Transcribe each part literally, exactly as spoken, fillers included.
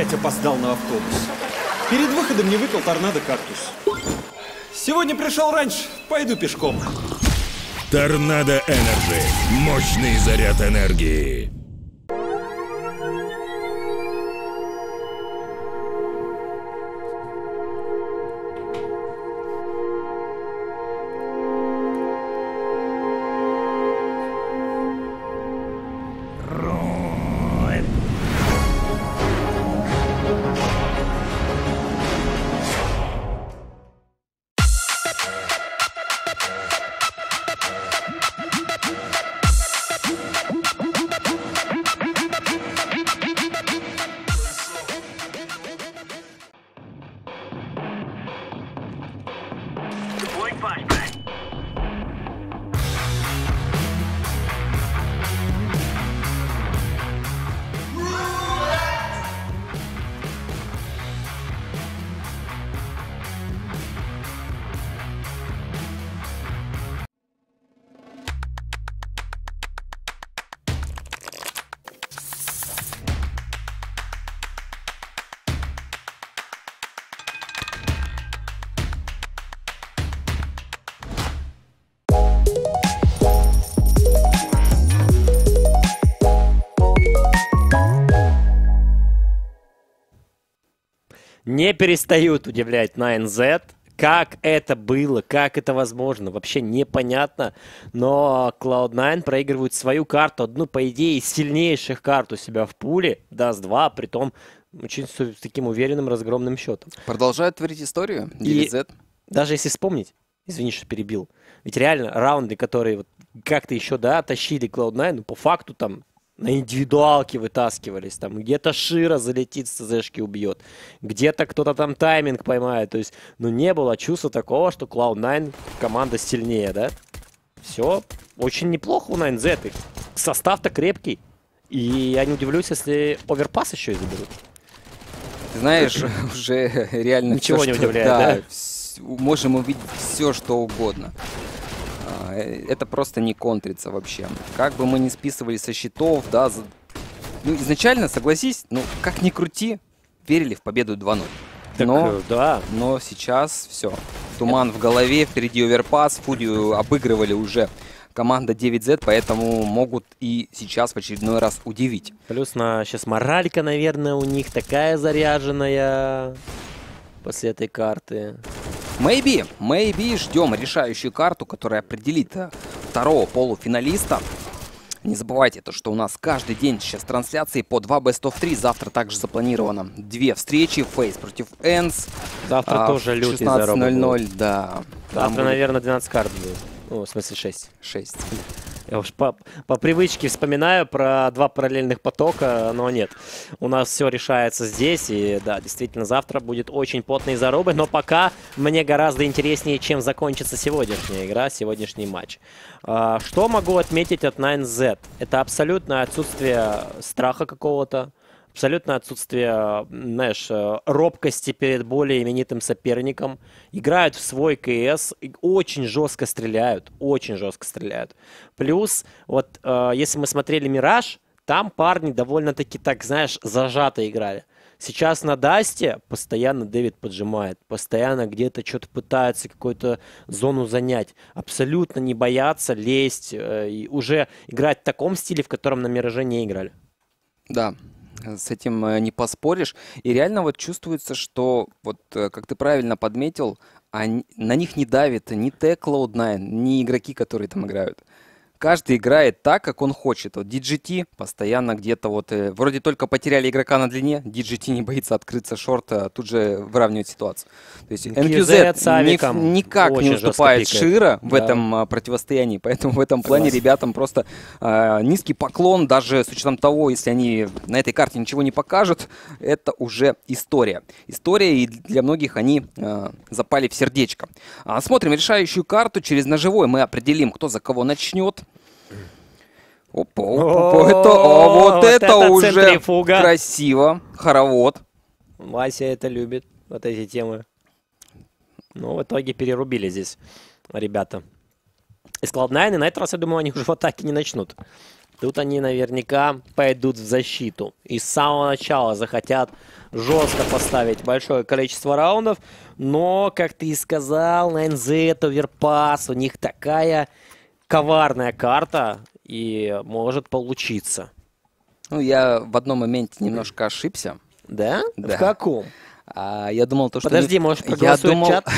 Опять опоздал на автобус. Перед выходом не выпил торнадо кактус. Сегодня пришел раньше, пойду пешком. Торнадо Энерджи. Мощный заряд энергии. Не перестают удивлять найн зет. Как это было, как это возможно, вообще непонятно. Но клауд найн проигрывают свою карту, одну, по идее, из сильнейших карт у себя в пуле. даст два, притом очень с таким уверенным разгромным счетом. Продолжают творить историю. ди зет. Даже если вспомнить, извини, что перебил, ведь реально раунды, которые вот как-то еще, да, тащили клауд найн, ну, по факту там на индивидуалке вытаскивались, там где-то Шира залетит, с ЦЗшки убьет, где-то кто-то там тайминг поймает, то есть, ну, не было чувства такого, что клауд найн команда сильнее, да? Все очень неплохо у найн зет, состав-то крепкий, и я не удивлюсь, если оверпас еще и заберут. Ты знаешь, уже реально ничего все, не что, удивляет, да, да? Можем увидеть все, что угодно. Это просто не контрится вообще. Как бы мы ни списывали со счетов, да, за... ну, изначально, согласись, ну, как ни крути, верили в победу два ноль. Но, да. но сейчас все. Туман в голове, впереди оверпас, Фудию обыгрывали уже команда девять зет, поэтому могут и сейчас в очередной раз удивить. Плюс на сейчас моралька, наверное, у них такая заряженная после этой карты. Maybe, maybe ждем решающую карту, которая определит второго полуфиналиста. Не забывайте, то, что у нас каждый день сейчас трансляции по два бест оф три. Завтра также запланировано две встречи. Фейс против Энс. Завтра а, тоже лютый шестнадцать ноль ноль, да. Завтра, будет... наверное, двенадцать карт будет. Ну, в смысле шесть. шесть. Я уж по, по привычке вспоминаю про два параллельных потока, но нет. У нас все решается здесь, и да, действительно, завтра будет очень потные зарубы, но пока мне гораздо интереснее, чем закончится сегодняшняя игра, сегодняшний матч. А, что могу отметить от найн зет? Это абсолютное отсутствие страха какого-то, абсолютное отсутствие, знаешь, робкости перед более именитым соперником. Играют в свой КС, очень жестко стреляют, очень жестко стреляют. Плюс, вот, э, если мы смотрели Мираж, там парни довольно-таки, так, знаешь, зажато играли. Сейчас на Дасте постоянно Дэвид поджимает, постоянно где-то что-то пытается какую-то зону занять. Абсолютно не боятся лезть э, и уже играть в таком стиле, в котором на Мираже не играли. Да. С этим не поспоришь. И реально вот чувствуется, что, вот как ты правильно подметил, они, на них не давит ни Т клауд найн, ни игроки, которые там играют. Каждый играет так, как он хочет. Вот ди джи ти постоянно где-то вот... Э, вроде только потеряли игрока на длине, ди джи ти не боится открыться шорта, тут же выравнивает ситуацию. То есть эн кью зет ни, никак не уступает Шира в да. этом а, противостоянии, поэтому в этом плане Согласен. ребятам просто а, низкий поклон, даже с учетом того, если они на этой карте ничего не покажут, это уже история. История, и для многих они а, запали в сердечко. А, смотрим решающую карту, через ножевой мы определим, кто за кого начнет. Опа, опа, опа, это, а вот, вот это, это уже центрифуга. Красиво. Хоровод. Вася это любит, вот эти темы. Ну, в итоге перерубили здесь ребята. из клауд найн, и на этот раз, я думаю, они уже в атаке не начнут. Тут они наверняка пойдут в защиту. И с самого начала захотят жестко поставить большое количество раундов. Но, как ты и сказал, найн зет, Overpass, у них такая коварная карта, и может получиться. Ну, я в одном моменте немножко ошибся. Да? Да. В каком? А, я думал, то, что... Подожди, они- может, я проголосует думал... чат?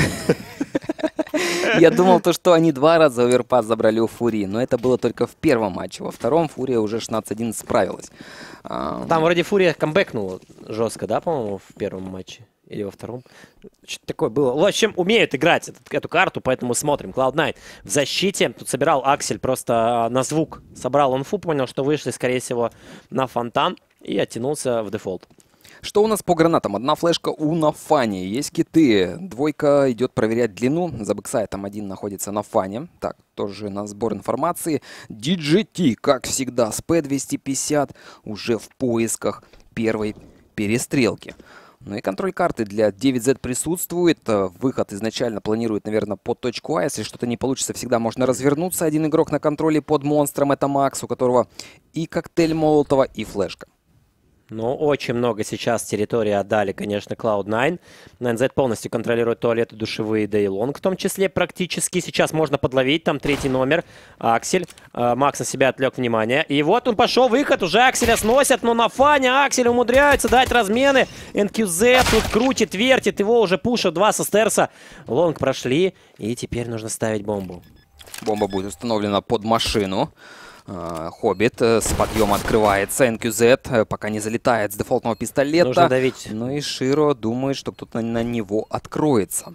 Я думал, то, что они два раза оверпас забрали у Фурии, но это было только в первом матче. Во втором Фурия уже шестнадцать один справилась. А, Там вроде Фурия камбэкнула жестко, да, по-моему, в первом матче? Или во втором? Что-то такое было. В общем, умеют играть этот- эту карту, поэтому смотрим. клауд найн в защите. Тут собирал Аксель просто на звук. Собрал инфу, понял, что вышли, скорее всего, на фонтан. И оттянулся в дефолт. Что у нас по гранатам? Одна флешка у Нафани. Есть киты. Двойка идет проверять длину. За бэксайтом один находится на фане. Так, тоже на сбор информации. ди джей ти, как всегда, с пэ двести пятьдесят уже в поисках первой перестрелки. Ну и контроль карты для девять зет присутствует. Э, Выход изначально планирует, наверное, под точку А. Если что-то не получится, всегда можно развернуться. Один игрок на контроле под монстром. Это Макс, у которого и коктейль Молотова, и флешка. Ну, очень много сейчас территории отдали, конечно, клауд найн. найн зет полностью контролирует туалеты, душевые, да и лонг в том числе практически. Сейчас можно подловить, там третий номер, Аксель. Э, Макс на себя отвлек внимание. И вот он пошел, выход, уже Акселя сносят, но на фане Аксель умудряется дать размены. эн кью зет тут крутит, вертит, его уже пушат два со стерса. Лонг прошли, и теперь нужно ставить бомбу. Бомба будет установлена под машину. А, Хоббит э, с подъема открывается. эн кью зет э, пока не залетает с дефолтного пистолета. Нужно давить. Ну и Широ думает, что кто-то на него откроется.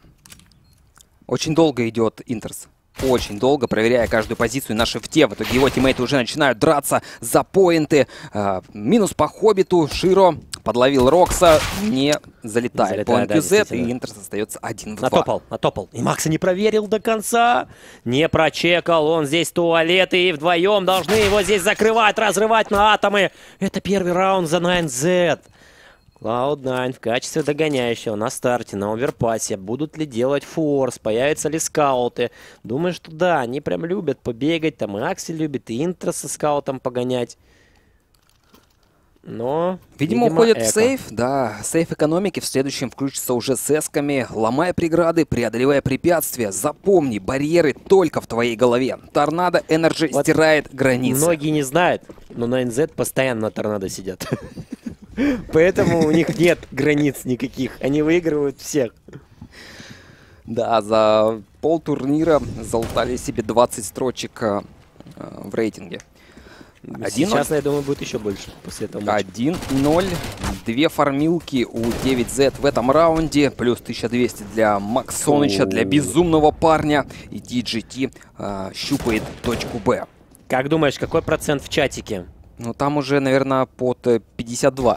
Очень долго идет Интерс. Очень долго, проверяя каждую позицию на шифте. В итоге его тиммейты уже начинают драться за поинты. А, минус по Хоббиту. Широ подловил Рокса. Не залетает, залетает, по эн кью зет. да, И действительно. Интерс остается один в два. Натопал, натопал. И Макса не проверил до конца. Не прочекал. Он здесь туалеты. И вдвоем должны его здесь закрывать, разрывать на атомы. Это первый раунд за найн зет. клауд найн в качестве догоняющего на старте, на оверпассе. Будут ли делать форс? Появятся ли скауты? Думаю, что да. Они прям любят побегать. Там и Аксель любит, и Интро со скаутом погонять. Но, Видимо, уходят эко. в сейф. Да, сейф экономики в следующем включится уже с эсками. Ломая преграды, преодолевая препятствия. Запомни, барьеры только в твоей голове. Торнадо Энерджи Вот стирает границы. Многие не знают, но найн зет постоянно на торнадо сидят. Поэтому у них нет границ никаких. Они выигрывают всех. Да, за полтурнира залутали себе двадцать строчек э, в рейтинге. один ноль. Сейчас, я думаю, будет еще больше после этого матча. один ноль. Две фармилки у девять зет в этом раунде. Плюс тысяча двести для Максоныча, для безумного парня. И ди джей ти э, щупает точку Б. Как думаешь, какой процент в чатике? Ну, там уже, наверное, под э, пятьдесят два.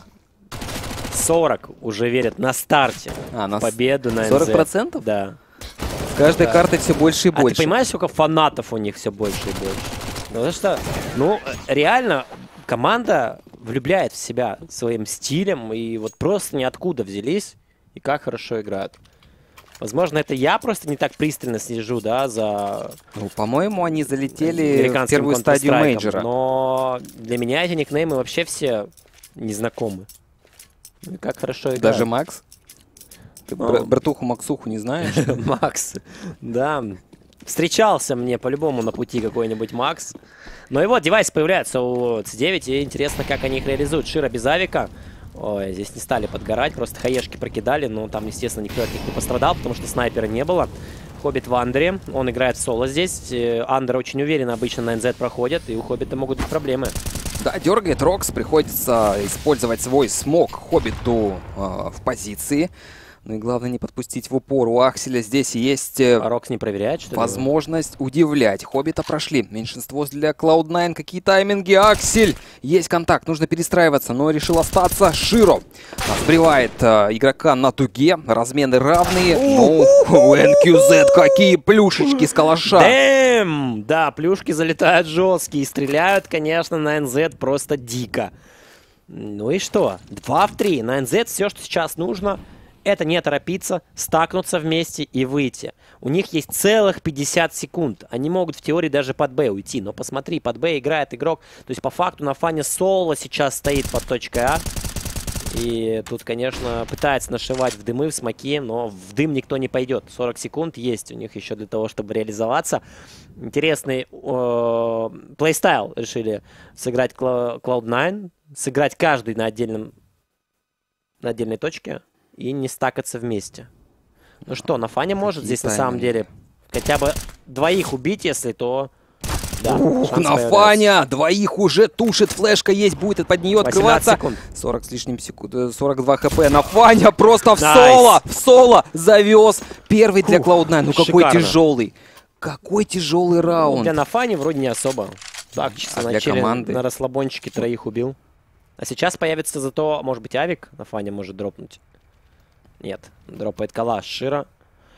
сорок уже верят на старте. А, на в победу на сорок процентов? Да. С каждой Да. картой все больше и А больше. ты понимаешь, сколько фанатов у них все больше и больше? Потому что, ну, реально, команда влюбляет в себя своим стилем, и вот просто ниоткуда взялись, и как хорошо играют. Возможно, это я просто не так пристально слежу, да, за Ну, по-моему, они залетели в американским первую стадию Counter-Strike'ом, мейджора. но для меня эти никнеймы вообще все незнакомы. Ну и как хорошо играют. Даже Макс? Ты Ну. бра- братуху Максуху не знаешь? Макс, да. Встречался мне по-любому на пути какой-нибудь Макс. Но и вот девайс появляется у си девять, и интересно, как они их реализуют. Широ без авика. Ой, здесь не стали подгорать, просто хаешки прокидали, но там, естественно, никто от них не пострадал, потому что снайпера не было. Хоббит в Андере, он играет в соло здесь. Э, Андер очень уверенно обычно найн зет проходит, и у Хоббита могут быть проблемы. Да, дергает Рокс, приходится использовать свой смог Хоббиту э, в позиции. Ну и главное не подпустить в упор. У Акселя здесь есть э, А Рокс не проверяет, что ли? возможность удивлять. Хоббита прошли. Меньшинство для клауд найн. Какие тайминги? Аксель! Есть контакт, нужно перестраиваться, но решил остаться. Широ сбривает э, игрока на туге. Размены равные. Ну, у эн кью зет какие плюшечки с калаша. Дэм! Да, плюшки залетают жесткие и стреляют, конечно, найн зет просто дико. Ну и что? два в три. найн зет все, что сейчас нужно, это не торопиться, стакнуться вместе и выйти. У них есть целых пятьдесят секунд. Они могут в теории даже под Б уйти. Но посмотри, под Б играет игрок. То есть по факту на фане соло сейчас стоит под точкой А. И тут, конечно, пытается нашивать в дымы, в смоки, но в дым никто не пойдет. сорок секунд есть у них еще для того, чтобы реализоваться. Интересный э, плейстайл решили сыграть клауд найн. Сыграть каждый на, отдельном, на отдельной точке и не стакаться вместе. Ну что, на фане может Какие здесь тайминги. на самом деле хотя бы двоих убить, если то... Да, Ух, шанс на появляется. Фаня! Двоих уже тушит, флешка есть, будет под нее восемнадцать открываться. секунд. сорок с лишним секунд, сорок два хп на Фаня, просто в Найс. соло, в соло завез. Первый для Фух, клауд найн, ну какой шикарно. тяжелый. Какой тяжелый раунд. Для Нафани вроде не особо. Так, чисто А для начали команды? на расслабончике троих убил. А сейчас появится зато, может быть, Авик на Фане может дропнуть. Нет, дропает калаш Шира.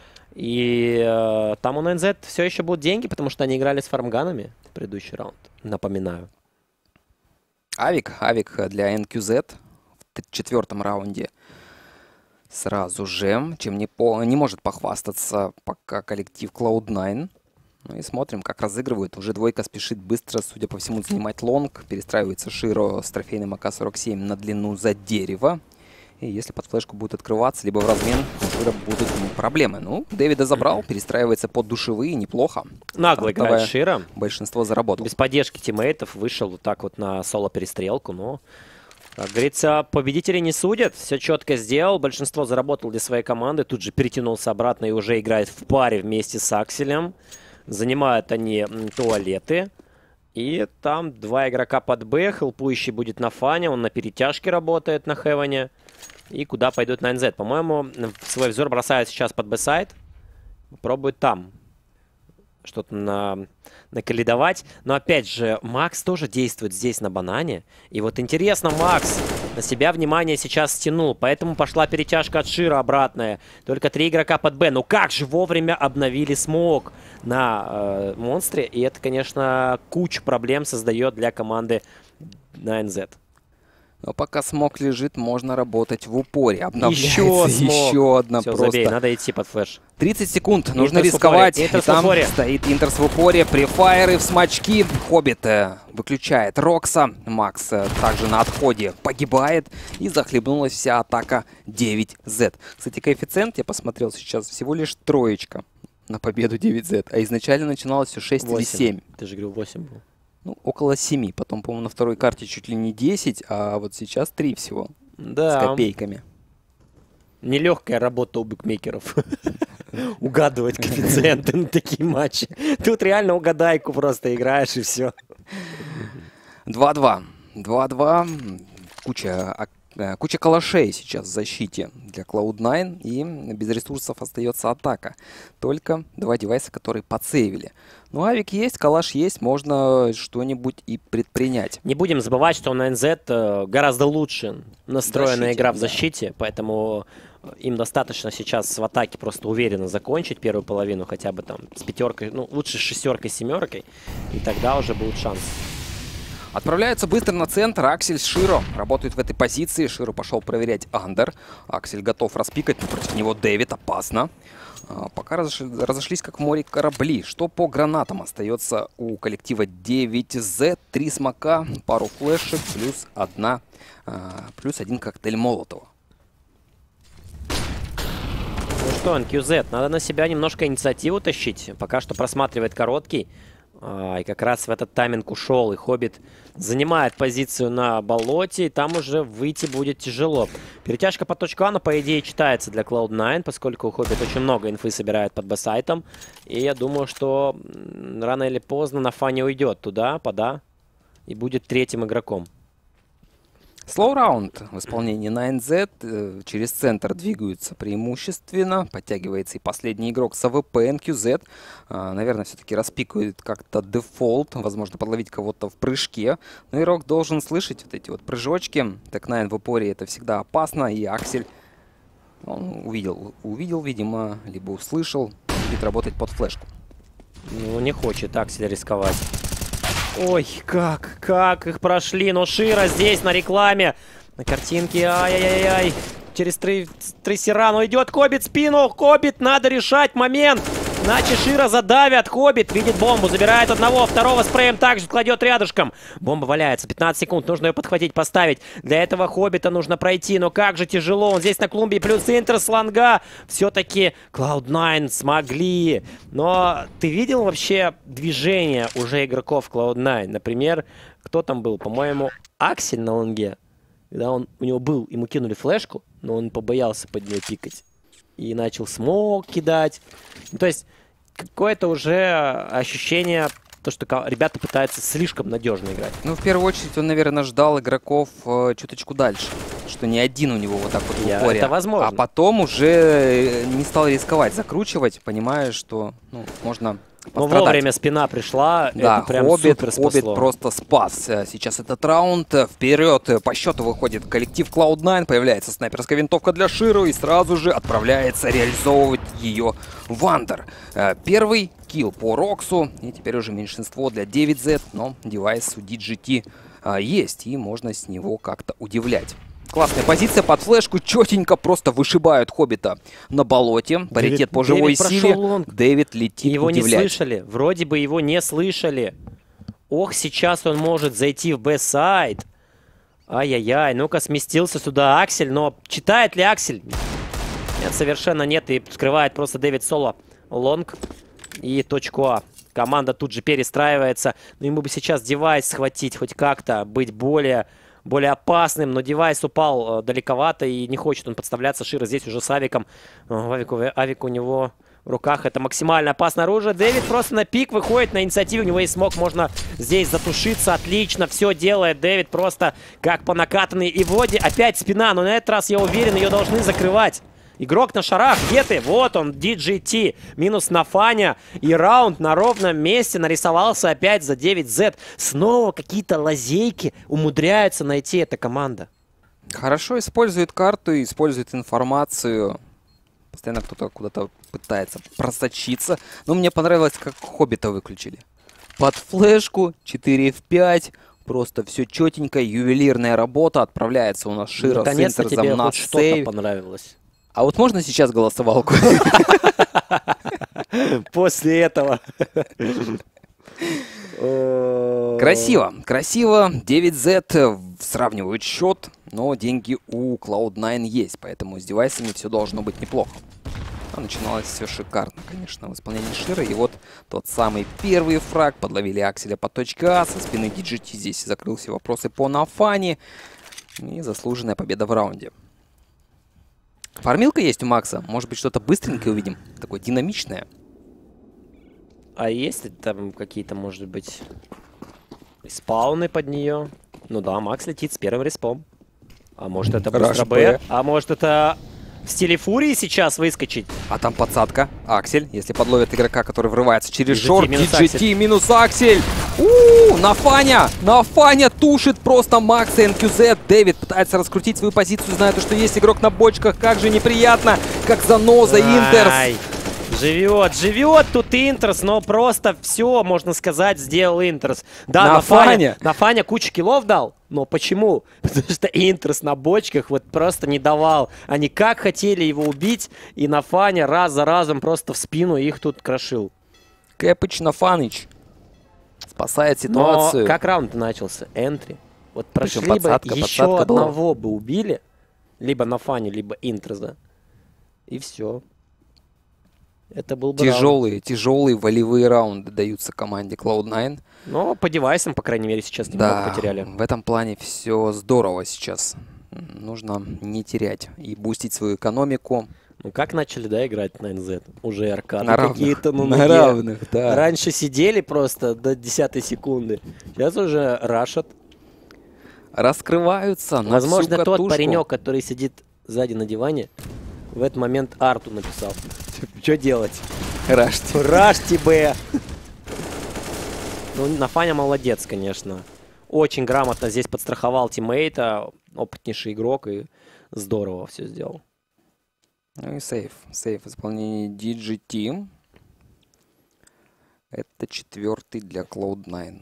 И э, там у эн зет все еще будут деньги, потому что они играли с фармганами в предыдущий раунд. Напоминаю. Авик, Авик для эн кью зет в четвертом раунде сразу же, чем не, по, не может похвастаться пока коллектив клауд найн. Ну и смотрим, как разыгрывают. Уже двойка спешит быстро, судя по всему, занимать лонг. Перестраивается Широ с трофейным а ка сорок семь на длину за дерево. И если под флешку будет открываться, либо в размен, у Широ будут ну, проблемы. Ну, Дэвида забрал, перестраивается под душевые, неплохо. Нагло Стартовое играет Шира. Большинство заработал. Без поддержки тиммейтов вышел вот так вот на соло-перестрелку, но, как говорится, победители не судят. Все четко сделал, большинство заработал для своей команды. Тут же перетянулся обратно и уже играет в паре вместе с Акселем. Занимают они м, туалеты. И там два игрока под Б. Хелпующий будет на Фане, он на перетяжке работает на Хеване. И куда пойдут на эн зет? По-моему, свой взор бросают сейчас под Б-сайд. Пробуют там что-то на, наколедовать. Но опять же, Макс тоже действует здесь на банане. И вот интересно, Макс на себя внимание сейчас стянул. Поэтому пошла перетяжка от Шира обратная. Только три игрока под Б. Ну как же вовремя обновили смог на э, монстре. И это, конечно, кучу проблем создает для команды на эн зет. Но пока смог лежит, можно работать в упоре. Обновляется Еще смог. еще одна Все, просто. забей, надо идти под флеш. тридцать секунд, нужно Интерс в рисковать. упоре, И Интерс в там упоре. стоит Интерс в упоре, префайры в смачки. Хоббит э, выключает Рокса. Макс э, также на отходе погибает. И захлебнулась вся атака девять зет. Кстати, коэффициент, я посмотрел сейчас, всего лишь троечка на победу девять зет. А изначально начиналось все шесть или семь. Ты же говорил, восемь был. Ну, около семи. Потом, по-моему, на второй карте чуть ли не десять, а вот сейчас три всего. Да. С копейками. Нелегкая работа у букмекеров. Угадывать коэффициенты на такие матчи. Тут реально угадайку просто играешь и все. два-два. два-два. Куча, а, э, куча калашей сейчас в защите для клауд найн. И без ресурсов остается атака. Только два девайса, которые подсейвили. Ну, авик есть, калаш есть, можно что-нибудь и предпринять. Не будем забывать, что на эн зет э, гораздо лучше настроена Защите, игра в да. защите, поэтому им достаточно сейчас в атаке просто уверенно закончить первую половину, хотя бы там с пятеркой, ну, лучше с шестеркой, семеркой, и тогда уже будет шанс. Отправляются быстро на центр. Аксель с Широ работают в этой позиции. Широ пошел проверять андер. Аксель готов распикать, но против него Дэвид. Опасно. А, пока разош... разошлись как в море корабли. Что по гранатам остается у коллектива девять зет? Три смока, пару флешек, плюс одна, а, плюс один коктейль Молотова. Ну что, эн кью зет, надо на себя немножко инициативу тащить. Пока что просматривает короткий. А, и как раз в этот тайминг ушел. И Хоббит занимает позицию на болоте. И там уже выйти будет тяжело. Перетяжка по точку А, но по идее читается для клауд найн, поскольку Хоббит очень много инфы собирает под Б-сайтом. И я думаю, что рано или поздно на Фане уйдет туда, пода. И будет третьим игроком. Слоу раунд в исполнении найн зет. Э, через центр двигаются преимущественно. Подтягивается и последний игрок с АВП эн кью зет. Э, наверное, все-таки распикивает как-то дефолт. Возможно, подловить кого-то в прыжке. Но игрок должен слышать вот эти вот прыжочки. Так найн в упоре это всегда опасно. И Аксель, он увидел, увидел, видимо, либо услышал. Будет работать под флешку. Ну, не хочет Аксель рисковать. Ой, как, как их прошли. Но Шира здесь на рекламе. На картинке, ай-яй-яй-яй. через трей- трейсера, идет Хоббит в спину, Хоббит, надо решать момент. Иначе Шира задавят. Хоббит видит бомбу, забирает одного, второго спреем также кладет рядышком. Бомба валяется, пятнадцать секунд, нужно ее подхватить, поставить. Для этого Хоббита нужно пройти, но как же тяжело. Он здесь на клумбе, плюс Интер с лонга. Все-таки клауд найн смогли. Но ты видел вообще движение уже игроков клауд найн? Например, кто там был? По-моему, Аксель на лонге. Когда он, у него был, ему кинули флешку, но он побоялся под нее пикать. И начал смог кидать. Ну, то есть какое-то уже ощущение, то, что ребята пытаются слишком надежно играть. Ну, в первую очередь, он, наверное, ждал игроков э, чуточку дальше. Что не один у него вот так вот в Я, упоре. это возможно. А потом уже не стал рисковать, закручивать, понимая, что ну, можно Но пострадать. вовремя спина пришла, Да, это прям Хоббит, супер Хоббит спасло. просто спас. Сейчас этот раунд. Вперед по счету выходит коллектив клауд найн. Появляется снайперская винтовка для Ширу и сразу же отправляется реализовывать ее Вандер. Первый килл по Роксу. И теперь уже меньшинство для девять зет. Но девайс у ди джи ти есть. И можно с него как-то удивлять. Классная позиция под флешку, четенько просто вышибают Хоббита на болоте. Паритет по живой Дэвид силе. прошел лонг. Дэвид летит Его удивлять. не слышали, вроде бы его не слышали. Ох, сейчас он может зайти в Б-сайд. Ай-яй-яй, ну-ка сместился сюда Аксель, но читает ли Аксель? Нет, совершенно нет, и скрывает просто Дэвид Соло лонг и точку А. Команда тут же перестраивается, но ему бы сейчас девайс схватить, хоть как-то быть более... более опасным, но девайс упал э, далековато и не хочет он подставляться. Шира здесь уже с авиком. О, авик, авик у него в руках. Это максимально опасное оружие. Дэвид просто на пик выходит на инициативу. У него есть смог, можно здесь затушиться. Отлично, все делает Дэвид просто как по накатанной. И вроде опять спина, но на этот раз я уверен, ее должны закрывать. Игрок на шарах, где ты? Вот он, ди джи ти. Минус на Фаня. И раунд на ровном месте нарисовался опять за девять зет. Снова какие-то лазейки умудряются найти эта команда. Хорошо использует карту, использует информацию. Постоянно кто-то куда-то пытается просочиться. Но мне понравилось, как Хоббита выключили. Под флешку четыре в пять. Просто все четенько, ювелирная работа. Отправляется у нас Шира с Наконец-то тебе Интерзом на хоть что-то сейв. понравилось. А вот можно сейчас голосовалку? После этого. Красиво, красиво. девять зет сравнивают счет, но деньги у клауд найн есть, поэтому с девайсами все должно быть неплохо. А начиналось все шикарно, конечно, в исполнении Шира. И вот тот самый первый фраг. Подловили Акселя по точке А. Со спины ди джи ти здесь закрыл все вопросы по Нафани. И заслуженная победа в раунде. Фармилка есть у Макса. Может быть, что-то быстренькое увидим. Такое динамичное. А есть ли там какие-то, может быть, спауны под нее? Ну да, Макс летит с первым респом. А может это быстро Б? А может это в стиле Фурии сейчас выскочить? А там подсадка. Аксель, если подловит игрока, который врывается через ди джи ти шорт. минус ди джи ти минус Аксель. Ууу, Нафаня! Нафаня тушит просто Макса эн кью зет. Дэвид пытается раскрутить свою позицию, зная, то, что есть игрок на бочках. Как же неприятно, как заноза Интерс. Ай, живет, живет тут Интерс, но просто все, можно сказать, сделал Интерс. Да, Нафаня. Нафаня, Нафаня кучу киллов дал, но почему? Потому что Интерс на бочках вот просто не давал. Они как хотели его убить, и Нафаня раз за разом просто в спину их тут крошил. Кэпыч Нафаныч спасает ситуацию. Но как раунд начался? Энтри. Вот прошли Причем подсадка, бы, еще подсадка была. одного бы убили, либо Нафаню, либо Интерса, и все. Это был бы раунд. Тяжелые, тяжелые волевые раунды даются команде клауд найн. Но по девайсам, по крайней мере, сейчас немного Да, потеряли. в этом плане все здорово сейчас. Нужно не терять и бустить свою экономику. Ну как начали, да, играть на эн зет? Уже аркады На равных, какие-то, ну, на ноге. равных, да. Раньше сидели просто до десятой секунды. Сейчас уже рашат. Раскрываются на Возможно, всю тот катушку. паренек, который сидит сзади на диване, в этот момент Арту написал. Что делать? Рашьте. Раш тебе! Ну, Нафаня молодец, конечно. Очень грамотно здесь подстраховал тиммейта. Опытнейший игрок и здорово все сделал. Ну и сейф. Сейф в исполнении ди джи ти. Это четвертый для клауд найн.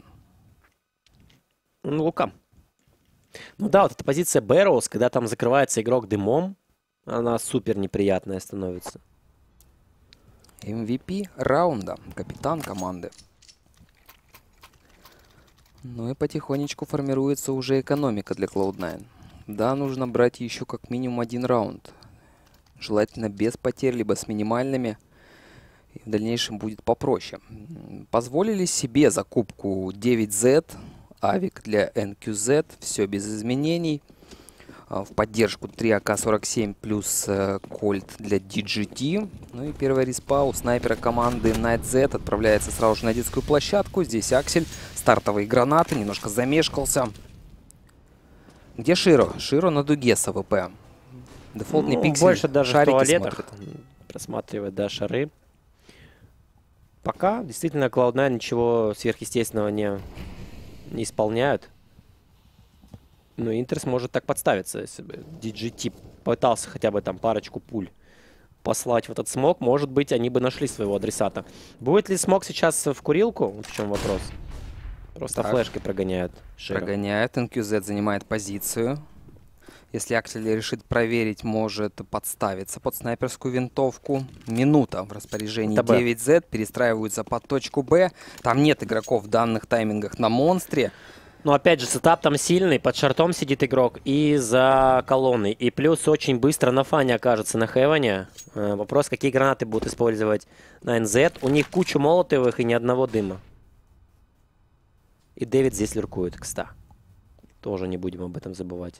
Ну, Лука. Ну да, вот эта позиция Бэрроуз, когда там закрывается игрок дымом, она супер неприятная становится. эм ви пи раунда, капитан команды. Ну и потихонечку формируется уже экономика для клауд найн. Да, нужно брать еще как минимум один раунд. Желательно без потерь, либо с минимальными. И в дальнейшем будет попроще. Позволили себе закупку девять зет, авик для эн кью зет, все без изменений. В поддержку три а ка сорок семь плюс кольт для ди джи ти. Ну и первая респа у снайпера команды NightZ отправляется сразу же на детскую площадку. Здесь Аксель, стартовые гранаты, немножко замешкался. Где Широ? Широ на дуге с АВП. Дефолтный Ну, пиксель. больше даже в шарики туалетах смотрит. просматривает, да, шары. Пока действительно клауд найн ничего сверхъестественного не, не исполняют. Ну, Интерс может так подставиться, если бы ди джи ти пытался хотя бы там парочку пуль послать в этот смог, может быть, они бы нашли своего адресата. Будет ли смог сейчас в курилку? Вот в чем вопрос. Просто Так. флешкой прогоняют Широ. Прогоняет. эн кью зет занимает позицию. Если Аксель решит проверить, может подставиться под снайперскую винтовку. Минута в распоряжении Это Б. девять зет. Перестраиваются под точку Б. Там нет игроков в данных таймингах на монстре. Но опять же, сетап там сильный, под шартом сидит игрок и за колонной. И плюс очень быстро на фане окажется на хеване. Э, вопрос, какие гранаты будут использовать на эн зет. У них куча молотовых и ни одного дыма. И Дэвид здесь луркует, кста. Тоже не будем об этом забывать.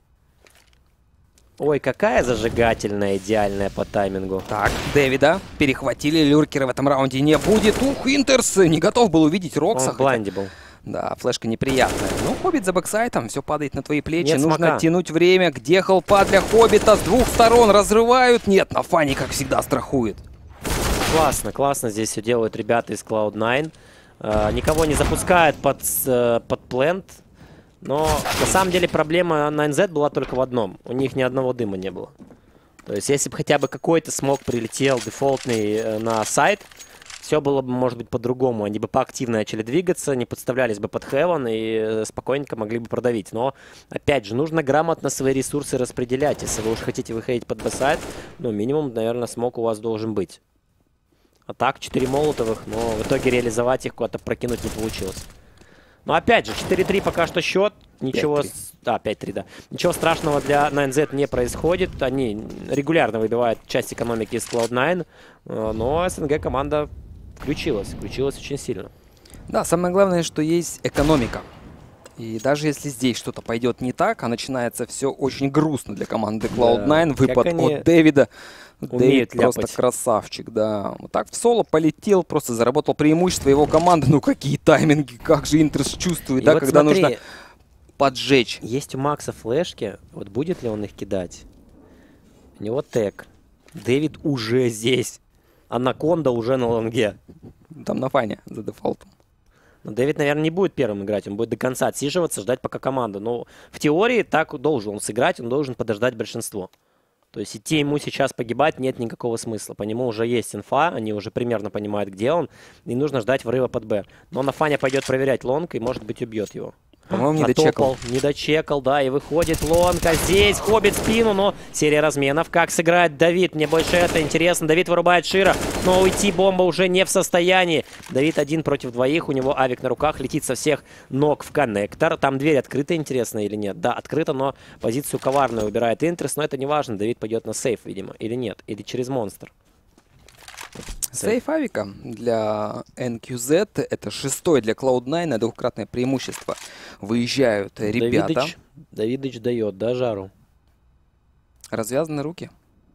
Ой, какая зажигательная, идеальная по таймингу. Так, Дэвида перехватили. Люркера в этом раунде не будет. Ух, Интерс не готов был увидеть Рокса. Он в блайнде был. Да, флешка неприятная. Ну, Хоббит за бэксайтом, все падает на твои плечи. Нет Нужно смока. тянуть время. Где хелпа для Хоббита? С двух сторон разрывают. Нет, на фане, как всегда, страхует. Классно, классно здесь все делают ребята из клауд найн. Э, никого не запускают под, э, под плент. Но на самом деле проблема на эн зет была только в одном. У них ни одного дыма не было. То есть если бы хотя бы какой-то смог прилетел дефолтный э, на сайт, все было бы, может быть, по-другому. Они бы поактивно начали двигаться, не подставлялись бы под хевен и э, спокойненько могли бы продавить. Но, опять же, нужно грамотно свои ресурсы распределять. Если вы уж хотите выходить под б-сайт, ну, минимум, наверное, смог у вас должен быть. А так, четыре молотовых, но в итоге реализовать их куда-то прокинуть не получилось. Но опять же, четыре три пока что счет. Ничего... пять три. с- А, пять три, да. Ничего страшного для найн зет не происходит. Они регулярно выбивают часть экономики из клауд найн. э, Но СНГ команда включилась. Включилась очень сильно. Да, самое главное, что есть экономика. И даже если здесь что-то пойдет не так, а начинается все очень грустно для команды клауд найн. как Выпад они от Дэвида. умеют Дэвид просто ляпать. красавчик, да. Вот так в соло полетел, просто заработал преимущество его команды. Ну какие тайминги, как же Интерс чувствует, И да, вот когда смотри, нужно поджечь. есть у Макса флешки. Вот будет ли он их кидать? У него тег. Дэвид уже здесь. Анаконда уже на лонге. Там на фане за дефолтом. Но Дэвид, наверное, не будет первым играть. Он будет до конца отсиживаться, ждать пока команда. Но в теории так должен он сыграть, он должен подождать большинство. То есть идти ему сейчас погибать нет никакого смысла. По нему уже есть инфа, они уже примерно понимают, где он. И нужно ждать врыва под Б. Но на фане пойдет проверять лонг и, может быть, убьет его. По-моему, не дочекал. Протопал, не дочекал, да, и выходит лонка. Здесь Хоббит в спину, но серия разменов. Как сыграет Давид? Мне больше это интересно. Давид вырубает Широ, но уйти бомба уже не в состоянии. Давид один против двоих, у него авик на руках, летит со всех ног в коннектор. Там дверь открыта, интересно, или нет? Да, открыта, но позицию коварную убирает Интерес, но это не важно. Давид пойдет на сейф, видимо, или нет, или через монстр. Сейф авика для эн кью зет, это шестой для клауд найн, на двухкратное преимущество. Выезжают ребята. Давидыч, Давидыч дает, да, жару. Развязаны руки.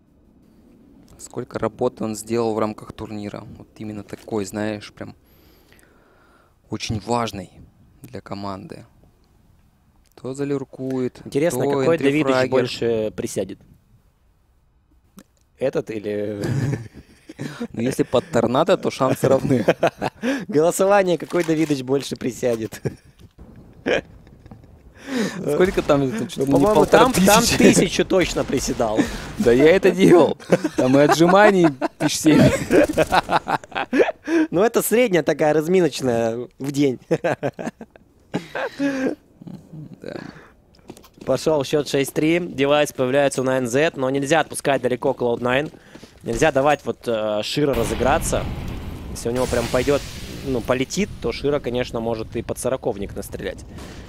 Сколько работы он сделал в рамках турнира. Вот именно такой, знаешь, прям очень важный для команды. То залюркует, Интересно, то какой Давидыч энтрифрагер. больше присядет? Этот или... Но если под торнадо, то шансы равны. Голосование, какой Давидыч больше присядет? Сколько там? Это чуть ли не По-моему, полтора там, там тысячи. тысячу точно приседал. Да я это делал. Там и отжиманий тысяч семь. Ну, это средняя такая разминочная в день. Да. Пошел счет шесть-три. Девайс появляется у найн зет, но нельзя отпускать далеко клауд найн. Нельзя давать вот э, Широ разыграться. Если у него прям пойдет, ну, полетит, то Широ, конечно, может и под сороковник настрелять.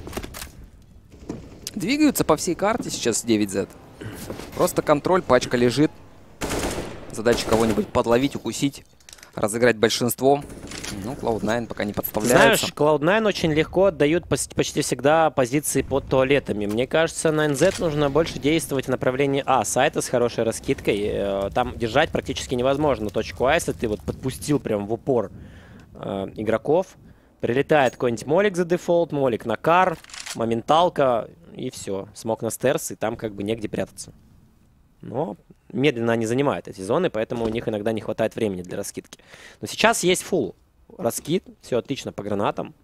Двигаются по всей карте сейчас девять зет. Просто контроль, пачка лежит. Задача кого-нибудь подловить, укусить, разыграть большинством. Ну, клауд найн пока не подставляется. Знаешь, клауд найн очень легко отдают почти всегда позиции под туалетами. Мне кажется, найн зет нужно больше действовать в направлении А. Сайта с хорошей раскидкой. Там держать практически невозможно точку А, если ты вот подпустил прям в упор э, игроков. Прилетает какой-нибудь молик за дефолт, молик на кар, моменталка, и все. Смог на стерс, и там как бы негде прятаться. Но медленно они занимают эти зоны, поэтому у них иногда не хватает времени для раскидки. Но сейчас есть фулл раскид, все отлично по гранатам.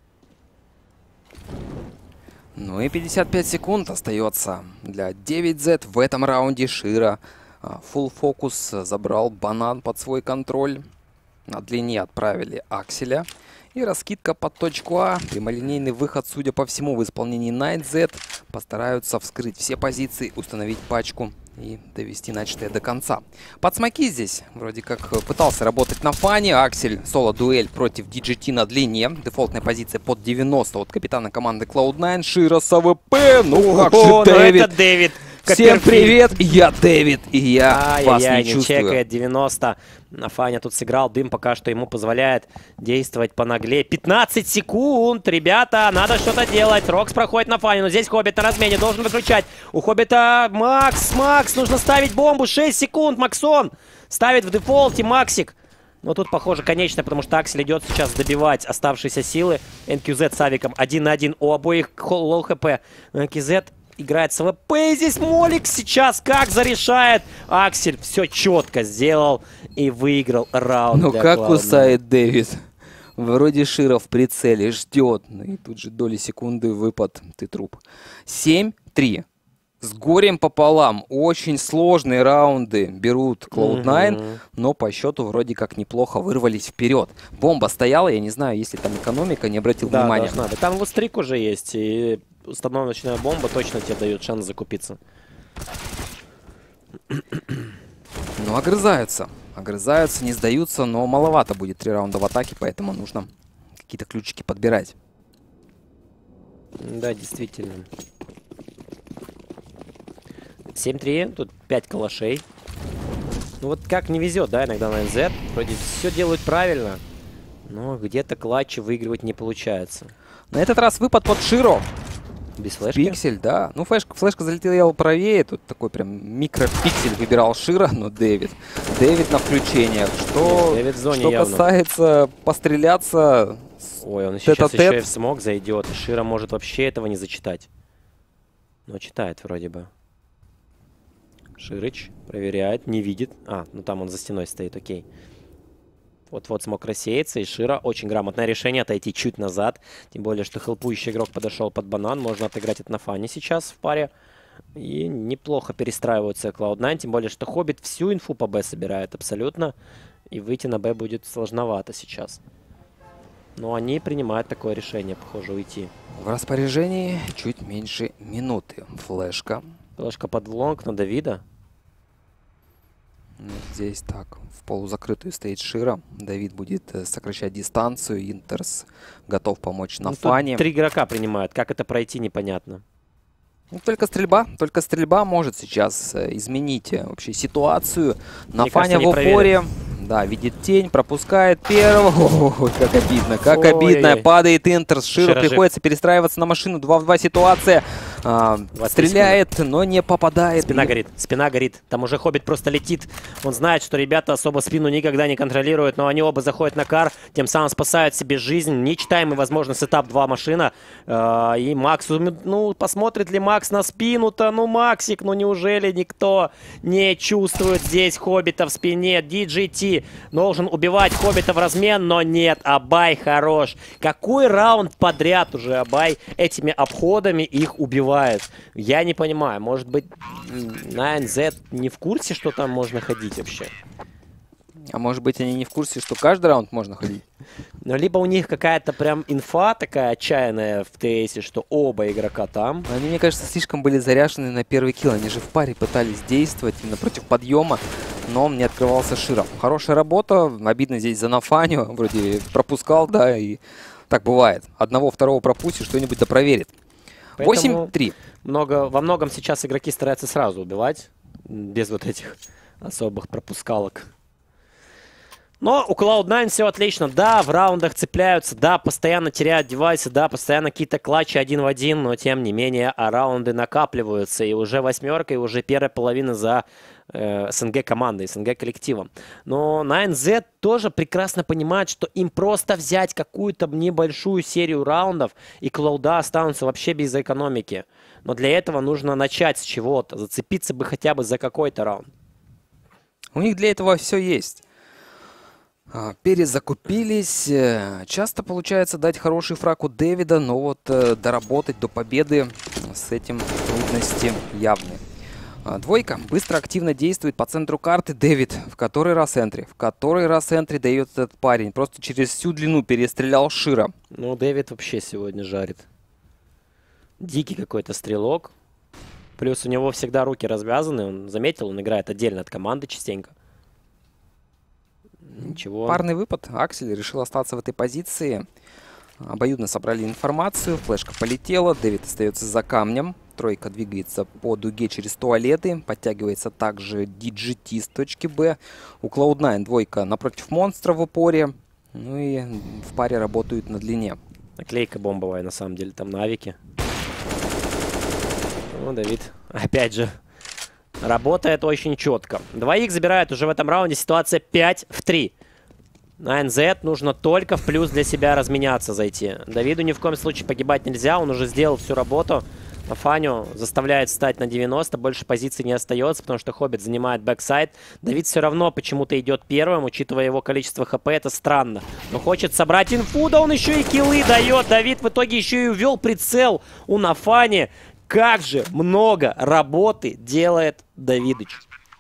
Ну и пятьдесят пять секунд остается для девять зет в этом раунде. Широ фулл фокус, забрал банан под свой контроль. На длине отправили Акселя. И раскидка под точку А. Прямолинейный выход, судя по всему, в исполнении найн зет. Постараются вскрыть все позиции, установить пачку и довести начатое до конца. Подсмоки здесь вроде как пытался работать на фане. Аксель, соло-дуэль против ди джи ти на длине. Дефолтная позиция под девяносто от капитана команды клауд найн. Широ с АВП. Ну как О, же ну Дэвид. это Дэвид. Всем привет, я Дэвид, и я Ай, вас яй, не чувствую. чекает девяносто. Фаня тут сыграл дым, пока что ему позволяет действовать понаглее. пятнадцать секунд, ребята, надо что-то делать. Рокс проходит на Фане, но здесь Хоббит на размене, должен выключать. У Хоббита Макс, Макс, нужно ставить бомбу. шесть секунд, Максон ставит в дефолте Максик. Но тут, похоже, конечно, потому что Аксель идет сейчас добивать оставшиеся силы. эн кью зет с Авиком один на один, у обоих лоу хп. эн кью зет играет с АВП. Здесь Молик сейчас как зарешает. Аксель все четко сделал и выиграл раунд. Ну как клауд найн. кусает Дэвид. Вроде Широ в прицеле ждет. Ну и тут же доли секунды выпад. Ты труп. семь-три. С горем пополам. Очень сложные раунды берут клауд найн. Мгм. Но по счету вроде как неплохо вырвались вперед. Бомба стояла. Я не знаю, если там экономика, не обратил Да, внимания. должна быть. Там лустрик уже есть. И установочная бомба точно тебе дает шанс закупиться. Ну, огрызаются. Огрызаются, не сдаются, но маловато будет три раунда в атаке, поэтому нужно какие-то ключики подбирать. Да, действительно. семь-три, тут пять калашей. Ну вот как не везет, да, иногда на эн зет. Вроде все делают правильно, но где-то клатчи выигрывать не получается. На этот раз выпад под Широ. Без флешки? Пиксель, да. Ну, флешка, флешка залетела правее. Тут такой прям микропиксель выбирал Широ, но Дэвид. Дэвид на включениях. Что, Дэвид в зоне что явно. касается постреляться... Ой, он сейчас тет-а-тет. еще и в смог зайдет. И Широ может вообще этого не зачитать. Но читает вроде бы. Ширыч проверяет, не видит. А, ну там он за стеной стоит, окей. Вот-вот смог рассеяться, и Широ очень грамотное решение отойти чуть назад. Тем более, что хелпующий игрок подошел под банан. Можно отыграть это на Фане сейчас в паре. И неплохо перестраиваются клауд найн. Тем более, что Хоббит всю инфу по Б собирает абсолютно. И выйти на Б будет сложновато сейчас. Но они принимают такое решение, похоже, уйти. В распоряжении чуть меньше минуты. Флешка. Флешка под лонг на Давида. Ну, здесь так, в полузакрытую стоит Широ. Давид будет э, сокращать дистанцию. Интерс готов помочь на Ну, тут фане. три игрока принимают. Как это пройти, непонятно. Ну, только стрельба, только стрельба может сейчас э, изменить э, вообще ситуацию. На Мне фане кажется, в не упоре. Да, видит тень, пропускает первого. Ой, как обидно, как Ой-ой-ой. обидно. Падает Интерс. Широ Широ жив. приходится перестраиваться на машину. два в два ситуация. А, двадцать три стреляет, но не попадает. Спина И- горит, спина горит. Там уже Хоббит просто летит. Он знает, что ребята особо спину никогда не контролируют, но они оба заходят на кар, тем самым спасают себе жизнь. Нечитаемый, возможно, сетап два машина. Э, и Макс, ну, посмотрит ли Макс на спину-то? Ну, Максик, ну неужели никто не чувствует здесь Хоббита в спине? ди джей ти должен убивать Хоббита в размен, но нет, Абай хорош. Какой раунд подряд уже Абай этими обходами их убивает? Я не понимаю, может быть, найн зет не в курсе, что там можно ходить вообще? А может быть, они не в курсе, что каждый раунд можно ходить? Ну, либо у них какая-то прям инфа такая отчаянная в ТСе, что оба игрока там. Они, мне кажется, слишком были заряжены на первый килл. Они же в паре пытались действовать именно против подъема, но не открывался Широ. Хорошая работа. Обидно здесь за Нафаню. Вроде пропускал, да, и так бывает. Одного, второго пропустит, что-нибудь да проверит. восемь три. Много, во многом сейчас игроки стараются сразу убивать, без вот этих особых пропускалок. Но у клауд найн все отлично. Да, в раундах цепляются, да, постоянно теряют девайсы, да, постоянно какие-то клатчи один в один, но тем не менее, а раунды накапливаются. И уже восьмерка, и уже первая половина за э, СНГ командой, СНГ коллективом. Но найн зет тоже прекрасно понимает, что им просто взять какую-то небольшую серию раундов, и клауда останутся вообще без экономики. Но для этого нужно начать с чего-то, зацепиться бы хотя бы за какой-то раунд. У них для этого все есть. Перезакупились. Часто получается дать хороший фраг у Дэвида, но вот э, доработать до победы с этим трудности явные. А, двойка быстро, активно действует по центру карты. Дэвид в который раз энтри. В который раз энтри дает этот парень. Просто через всю длину перестрелял Широ. Ну, Дэвид вообще сегодня жарит. Дикий какой-то стрелок. Плюс у него всегда руки развязаны. Он заметил, он играет отдельно от команды частенько. Ничего. Парный выпад. Аксель решил остаться в этой позиции. Обоюдно собрали информацию. Флешка полетела. Дэвид остается за камнем. Тройка двигается по дуге через туалеты. Подтягивается также ди джи ти с точки Б. У клауд найн двойка напротив монстра в упоре. Ну и в паре работают на длине. Наклейка бомбовая, на самом деле, там на авике. Ну, Давид, опять же, работает очень четко. Двоих забирает уже в этом раунде. Ситуация пять в три. найн зет нужно только в плюс для себя разменяться, зайти. Давиду ни в коем случае погибать нельзя. Он уже сделал всю работу. Нафаню заставляет встать на девяносто. Больше позиций не остается, потому что Хоббит занимает бэксайд. Давид все равно почему-то идет первым. Учитывая его количество хп, это странно. Но хочет собрать инфу, да он еще и киллы дает. Давид в итоге еще и увел прицел у Нафани. Как же много работы делает Давидыч.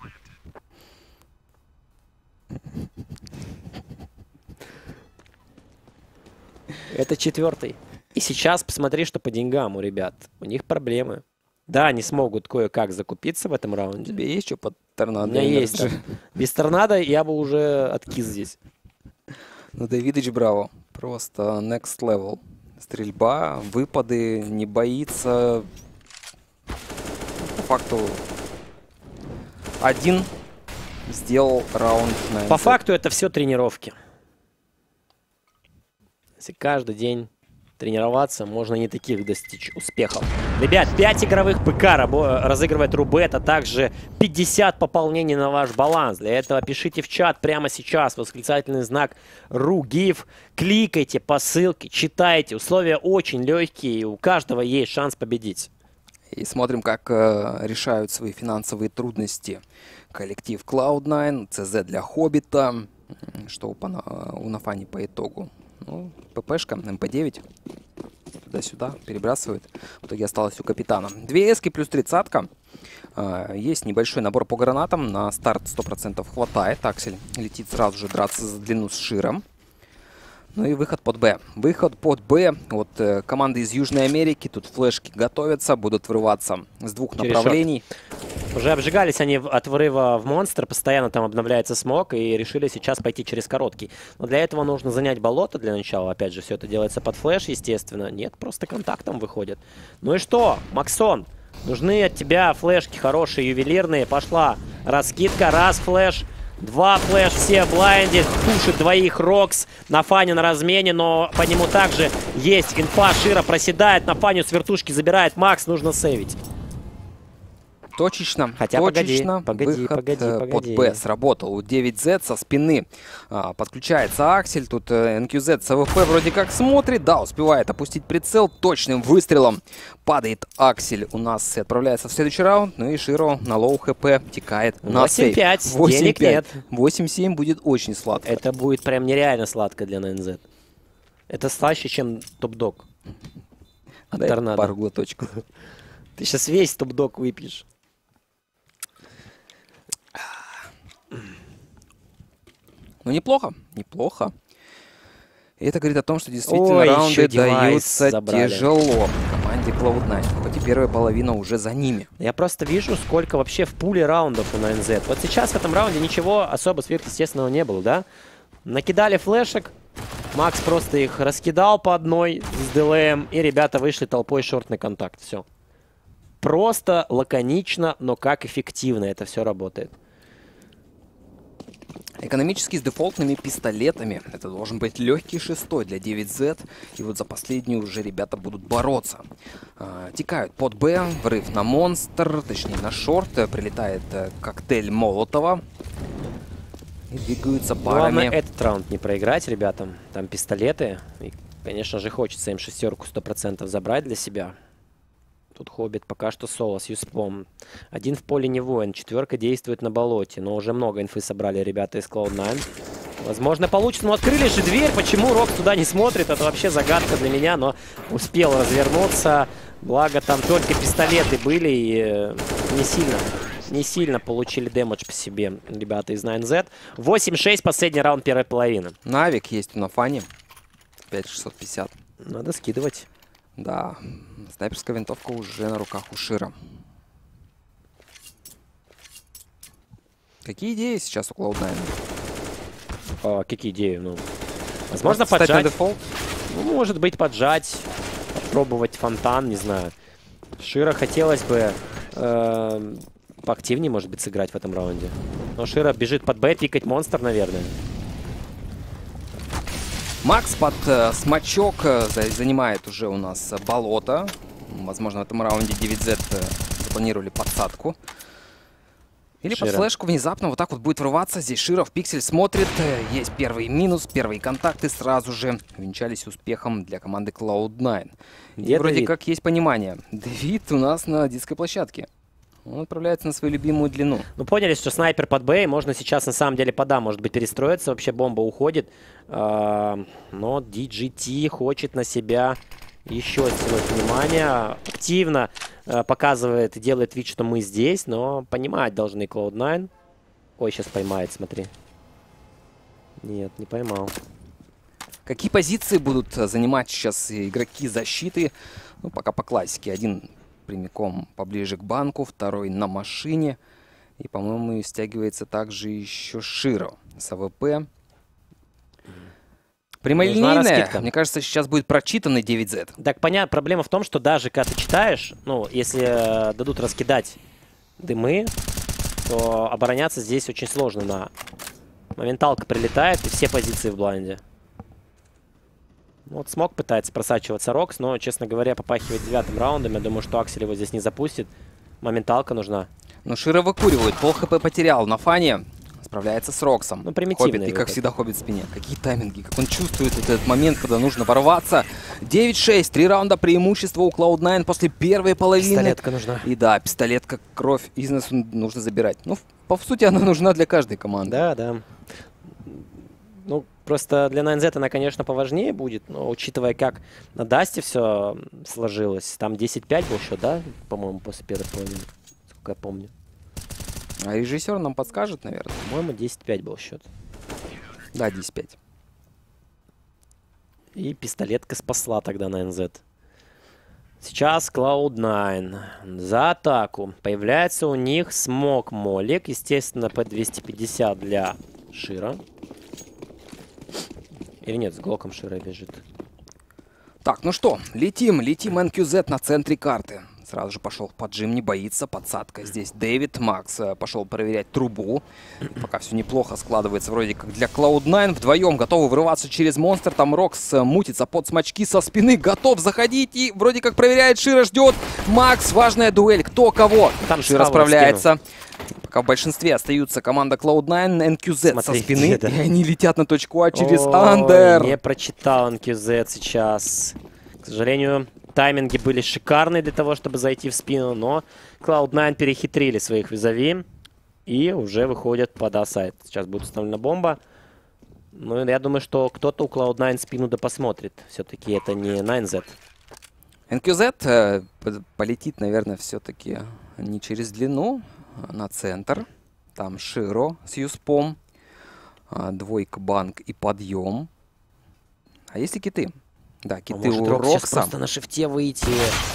Это четвертый. И сейчас посмотри, что по деньгам у ребят. У них проблемы. Да, они смогут кое-как закупиться в этом раунде. Тебе есть что под торнадо? У меня есть. Да. Без торнадо я бы уже откис здесь. Ну, Давидыч, браво. Просто next level. Стрельба, выпады, не боится. По факту один сделал раунд на По факту это все тренировки. Если каждый день тренироваться, можно не таких достичь успехов. Ребят, пять игровых ПК разыгрывает Рубет, а также пятьдесят пополнений на ваш баланс. Для этого пишите в чат прямо сейчас восклицательный знак РУГИФ. Кликайте по ссылке, читайте. Условия очень легкие, и у каждого есть шанс победить. И смотрим, как э, решают свои финансовые трудности коллектив клауд найн, ЦЗ для Хоббита. Что у, у Нафани по итогу? Ну, ППшка, эм пэ девять. Туда-сюда перебрасывает. В итоге осталось у капитана. Две эски плюс тридцатка. Э, есть небольшой набор по гранатам. На старт сто процентов хватает. Аксель летит сразу же драться за длину с Широм. Ну и выход под Б. Выход под Б. Вот э, команды из Южной Америки. Тут флешки готовятся. Будут врываться с двух Через направлений. Шорт. Уже обжигались они от врыва в монстр. Постоянно там обновляется смог. И решили сейчас пойти через короткий. Но для этого нужно занять болото для начала. Опять же, все это делается под флеш, естественно. Нет, просто контактом выходит. Ну и что, Максон? Нужны от тебя флешки хорошие, ювелирные. Пошла раскидка. Раз флеш. Два флеш, все блайнди, пушит двоих Рокс. Нафаня на размене, но по нему также есть инфа. Широ проседает, Нафаню с вертушки забирает Макс, нужно сейвить. Точечно, Хотя точечно. погоди, погоди, Выход погоди, э, погоди. под Б сработал. У девять зет со спины а, подключается Аксель. Тут э, эн кью зет с а вэ пэ вроде как смотрит. Да, успевает опустить прицел. Точным выстрелом падает Аксель у нас и отправляется в следующий раунд. Ну и Широ на лоу хп текает на сейв. восемь пять, денег нет. восемь семь будет очень сладко. Это будет прям нереально сладко для найн зет. Это слаще, чем топ-дог от Дай торнадо. пару глоточков. Ты сейчас весь топ-дог выпьешь. Ну, неплохо, неплохо. И это говорит о том, что действительно Ой, раунды еще девайс даются забрали. тяжело команде клауд найн. Хоть и первая половина уже за ними. Я просто вижу, сколько вообще в пуле раундов у найн зет. Вот сейчас в этом раунде ничего особо сверхъестественного не было, да? Накидали флешек, Макс просто их раскидал по одной с ДЛМ, и ребята вышли толпой шортный контакт. Все. Просто, лаконично, но как эффективно это все работает. Экономически с дефолтными пистолетами. Это должен быть легкий шестой для девять зет. И вот за последнюю уже ребята будут бороться. А, текают под Б, врыв на монстр, точнее на шорт. Прилетает э, коктейль Молотова. И двигаются парами. Главное этот раунд не проиграть ребятам. Там пистолеты. И, конечно же, хочется им шестерку сто процентов забрать для себя. Тут Хоббит пока что соло с Юспом. Один в поле не воин, четверка действует на болоте. Но уже много инфы собрали ребята из клауд найн. Возможно, получится. Но открыли же дверь. Почему Рокс туда не смотрит? Это вообще загадка для меня. Но успел развернуться. Благо, там только пистолеты были. И э, не сильно, не сильно получили дэмэдж по себе ребята из найн зет. восемь шесть, последний раунд первой половины. Навик есть на фане. пять шестьсот пятьдесят. Надо скидывать. Да, снайперская винтовка уже на руках у Шира. Какие идеи сейчас у клауд найн? А, какие идеи? Ну, возможно, Встать на поджать. дефолт? Ну, может быть, поджать. Попробовать фонтан, не знаю. Шира хотелось бы э, поактивнее, может быть, сыграть в этом раунде. Но Шира бежит под Б, пикать монстр, наверное. Макс под э, смачок э, за- занимает уже у нас э, болото. Возможно, в этом раунде девять зет э, запланировали подсадку. Или под Шира. флешку внезапно вот так вот будет врываться. Здесь Шира в пиксель смотрит. Э, есть первый минус, первые контакты сразу же венчались успехом для команды клауд найн. И Где вроде Давид? как есть понимание. Давид у нас на детской площадке. Он отправляется на свою любимую длину. Ну, поняли, что снайпер под Б, и можно сейчас на самом деле под А, может быть, перестроиться. Вообще бомба уходит. А, но ди джи ти хочет на себя еще сделать внимание. Активно а, показывает и делает вид, что мы здесь, но понимать должны клауд найн. Ой, сейчас поймает, смотри. Нет, не поймал. Какие позиции будут э, занимать сейчас игроки защиты? Ну, пока по классике. Один прямиком поближе к банку, второй на машине. И, по-моему, стягивается также еще Широ с АВП. Прямолинейная, раскидка. мне кажется, сейчас будет прочитанный девять зет. Так понятно, проблема в том, что даже когда ты читаешь, ну, если э, дадут раскидать дымы, то обороняться здесь очень сложно. На моменталка прилетает, и все позиции в блайнде. Вот смог пытается просачиваться Рокс, но, честно говоря, попахивает девятым раундом. Я думаю, что Аксель его здесь не запустит. Моменталка нужна. Но Широ выкуривает, пол хп потерял на фане. Справляется с Роксом. Ну, примитивный Хоббит, и как выход. всегда Хоббит в спине. Какие тайминги, как он чувствует этот момент, когда нужно ворваться. девять шесть, три раунда преимущества у клауд найн после первой половины. Пистолетка нужна. И да, пистолетка, кровь из нас нужно забирать. Ну, по сути, она нужна для каждой команды. Да, да. Ну, просто для найн зет она, конечно, поважнее будет, но учитывая, как на Дасте все сложилось, там десять пять был счет, да, по-моему, после первой половины, сколько я помню. А режиссер нам подскажет, наверное. По-моему, десять пять был счет. Да, десять пять. И пистолетка спасла тогда найн зет. Сейчас клауд найн за атаку. Появляется у них смок молик, естественно, по двести пятьдесят для Шира. Или нет, с глоком Шира бежит. Так, ну что, летим, летим эн кью зет на центре карты. Сразу же пошел поджим, не боится, подсадка. Здесь Дэвид, Макс э, пошел проверять трубу. Пока все неплохо складывается вроде как для клауд найн. Вдвоем готовы врываться через монстр. Там Рокс э, мутится под смачки со спины, готов заходить и вроде как проверяет. Шира ждет. Макс, важная дуэль, кто кого. Там Шира Савва справляется. Пока в большинстве остаются команда клауд найн, эн кью зет со Смотри, спины. да. И они летят на точку А через Ой, андер. не прочитал эн кью зет сейчас. К сожалению, тайминги были шикарные для того, чтобы зайти в спину, но клауд найн перехитрили своих визави и уже выходят под А-сайт. Сейчас будет установлена бомба. Ну, я думаю, что кто-то у клауд найн спину да посмотрит. Все-таки это не найн зет. эн кью зет э, полетит, наверное, все-таки не через длину, а на центр. Там Широ с Юспом. А, двойка, банк и подъем. А есть ли киты? Да, А киты может, у Рокс сейчас Рокса. просто на шифте выйти.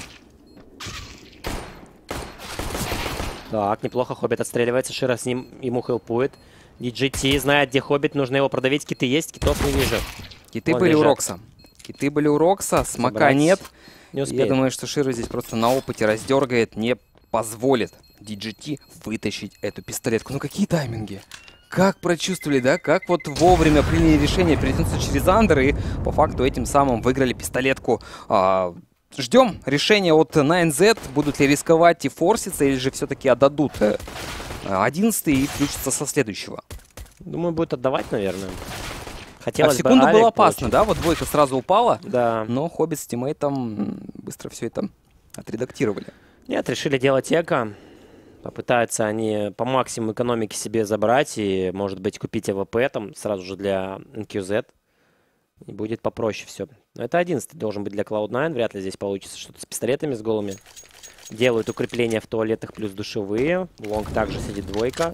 Так, неплохо. Хоббит отстреливается. Шира с ним ему хелпует. ди джей ти знает, где Хоббит. Нужно его продавить. Киты есть, китов не вижу. Киты Вон были у лежат. Рокса. Киты были у Рокса. Смока Собрать нет. Не Я успеет. думаю, что Шира здесь просто на опыте раздергает, не позволит ди джей ти вытащить эту пистолетку. Ну какие тайминги? Как прочувствовали, да? Как вот вовремя приняли решение перетянуться через андер и по факту этим самым выиграли пистолетку. А, ждем решения от найн зет. Будут ли рисковать и форситься, или же все-таки отдадут одиннадцатый и включатся со следующего. Думаю, будет отдавать, наверное. А Хотелось в секунду бы было авик опасно, получить. да? Вот двойка сразу упала, Да. но Хоббит с тиммейтом быстро все это отредактировали. Нет, решили делать эко. Попытаются они по максимуму экономики себе забрать и, может быть, купить эй ви пи там сразу же для эн кью зет. И будет попроще все. Но это одиннадцатый должен быть для клауд найн. Вряд ли здесь получится что-то с пистолетами, с голыми. Делают укрепления в туалетах плюс душевые. Лонг также сидит двойка.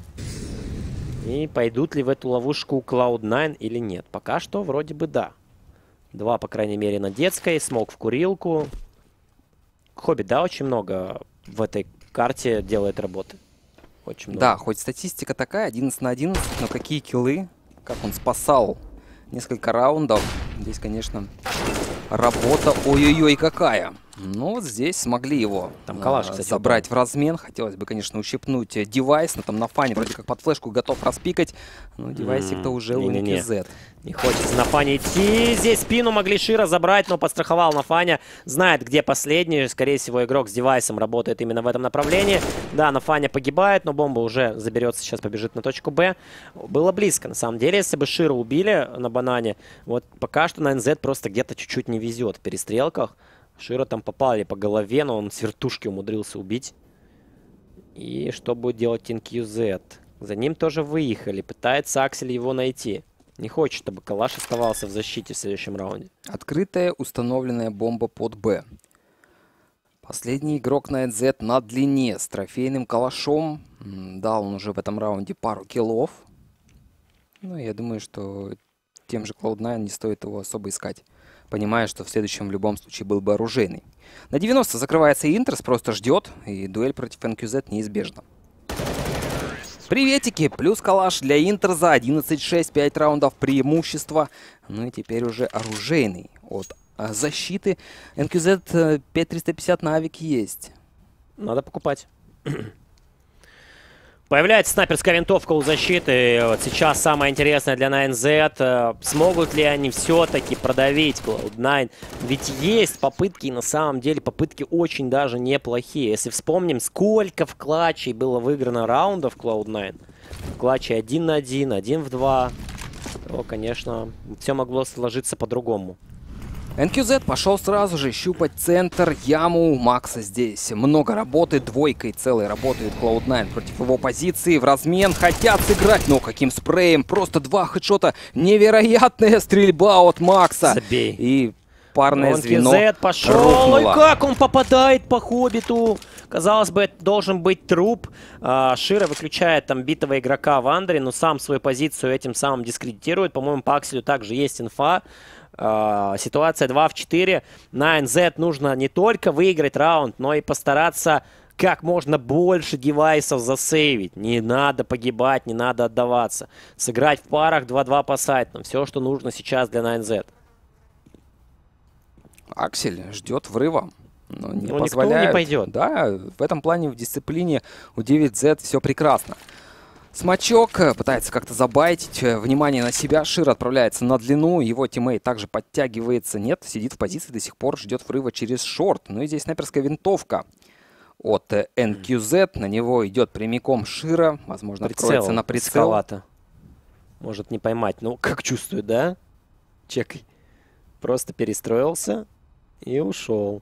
И пойдут ли в эту ловушку клауд найн или нет? Пока что вроде бы да. Два, по крайней мере, на детской. Смок в курилку. Хоббит, да, очень много в этой карте делает работы. Очень много. Да, хоть статистика такая, одиннадцать на одиннадцать, но какие киллы, как он спасал несколько раундов. Здесь, конечно, работа ой-ой-ой какая. Ну вот здесь смогли его Там калаш, а, кстати, забрать в размен. Хотелось бы, конечно, ущипнуть э, девайс, но там на фане вроде как под флешку готов распикать. Но девайсик-то М, уже у эн не-не-не. кью зет. Не хочется на фане идти. Здесь спину могли Шира забрать, но подстраховал на фане. Знает, где последний. Скорее всего, игрок с девайсом работает именно в этом направлении. Да, на фане погибает, но бомба уже заберется. Сейчас побежит на точку Б. Было близко, на самом деле. Если бы Шира убили на банане, вот пока что найн зет просто где-то чуть-чуть не везет в перестрелках. Шира там попали по голове, но он с вертушки умудрился убить. И что будет делать эн кью зет? За ним тоже выехали. Пытается Аксель его найти. Не хочет, чтобы калаш оставался в защите в следующем раунде. Открытая установленная бомба под Б. Последний игрок найн зет на длине с трофейным калашом. М, Дал он уже в этом раунде пару киллов. Ну, я думаю, что тем же клауд найн не стоит его особо искать, понимая, что в следующем в любом случае был бы оружейный. На девяносто закрывается Интерс, просто ждет, и дуэль против эн кью зет неизбежна. Приветики, плюс калаш для Интерза, одиннадцать шесть, пять раундов преимущества. Ну и теперь уже оружейный от а, защиты. эн кью зет э, пять триста пятьдесят на авик есть. Надо покупать. Появляется снайперская винтовка у защиты. Вот сейчас самое интересное для найн зет. э, Смогут ли они все-таки продавить клауд найн? Ведь есть попытки, и на самом деле попытки очень даже неплохие. Если вспомним, сколько в клатче было выиграно раундов клауд найн. В клатче один на один, один в два. То, конечно, все могло сложиться по-другому. эн кью зет пошел сразу же щупать центр, яму. У Макса здесь много работы, двойкой целой работает клауд найн против его позиции. В размен хотят сыграть, но каким спреем, просто два хедшота. Невероятная стрельба от Макса. Забей. И парное эн кью звено зет пошел, рухнуло. и как он попадает по Хоббиту. Казалось бы, это должен быть труп. А, Шира выключает там битого игрока в андере, но сам свою позицию этим самым дискредитирует. По-моему, по Акселю также есть инфа. Uh, ситуация два в четыре. найн зет нужно не только выиграть раунд, но и постараться как можно больше девайсов засейвить. Не надо погибать, не надо отдаваться. Сыграть в парах два-два по сайтам. Все, что нужно сейчас для найн зет. Аксель ждет врыва. Но не Ну, никто позволяют. не пойдет. Да, в этом плане в дисциплине у девять зет все прекрасно. Смачок э, пытается как-то забайтить. э, Внимание на себя. Шир отправляется на длину. Его тиммейт также подтягивается. Нет, сидит в позиции до сих пор. Ждет врыва через шорт. Ну и здесь снайперская винтовка от э, эн кью зет. На него идет прямиком Шира. Возможно, откроется на прицел. Низковато. Может не поймать. Ну, как чувствует, да? Чекай. Просто перестроился и ушел.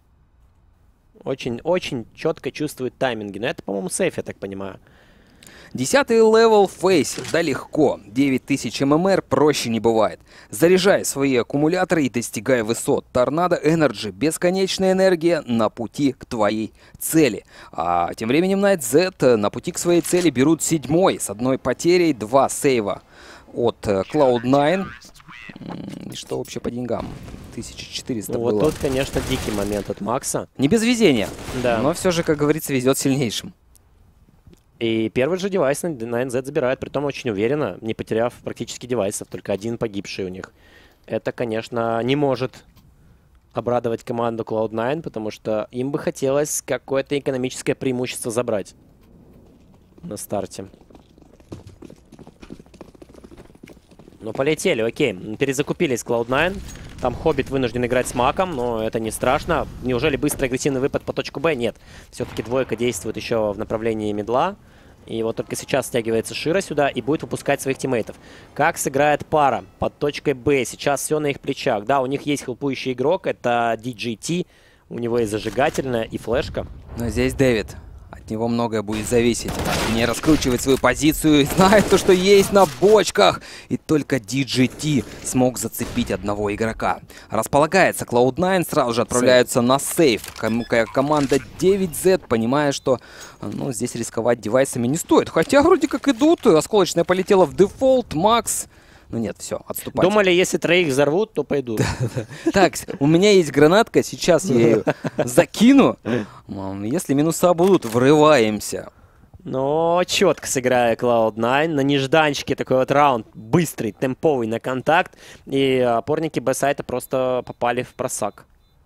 Очень-очень четко чувствует тайминги. Но это, по-моему, сейф, я так понимаю. Десятый левел в фейсе. Да легко. девять тысяч ММР проще не бывает. Заряжай свои аккумуляторы и достигай высот. Торнадо Энерджи. Бесконечная энергия на пути к твоей цели. А тем временем Найт Зет на пути к своей цели берут седьмой. С одной потерей, два сейва от клауд найн. И что вообще по деньгам? тысяча четыреста Ну, было. вот тут, конечно, дикий момент от Макса. Не без везения. Да. Но все же, как говорится, везет сильнейшим. И первый же девайс на эн зет забирает, притом очень уверенно, не потеряв практически девайсов, только один погибший у них. Это, конечно, не может обрадовать команду клауд найн, потому что им бы хотелось какое-то экономическое преимущество забрать на старте. Ну, полетели, окей. Перезакупились клауд найн. Там Хоббит вынужден играть с Маком, но это не страшно. Неужели быстрый агрессивный выпад по точку Б? Нет. Все-таки двойка действует еще в направлении мидла. И вот только сейчас стягивается Широ сюда и будет выпускать своих тиммейтов. Как сыграет пара под точкой Б? Сейчас все на их плечах. Да, у них есть хелпующий игрок, это ди джей ти. У него есть зажигательная и флешка. Но здесь Дэвид. От него многое будет зависеть. Не раскручивать свою позицию, знает то, что есть на бочках. И только ди джей ти смог зацепить одного игрока. Располагается клауд найн, сразу же отправляются сейф. на сейф. Ком команда девять зет, понимая, что ну, здесь рисковать девайсами не стоит. Хотя вроде как идут. Осколочная полетела в дефолт. Макс... Ну нет, все, отступать. Думали, если троих взорвут, то пойдут. Так, у меня есть гранатка, сейчас я ее закину. Если минуса будут, врываемся. Но четко сыграя клауд найн. На нежданчике такой вот раунд быстрый, темповый на контакт. И опорники Б-сайта просто попали в просак.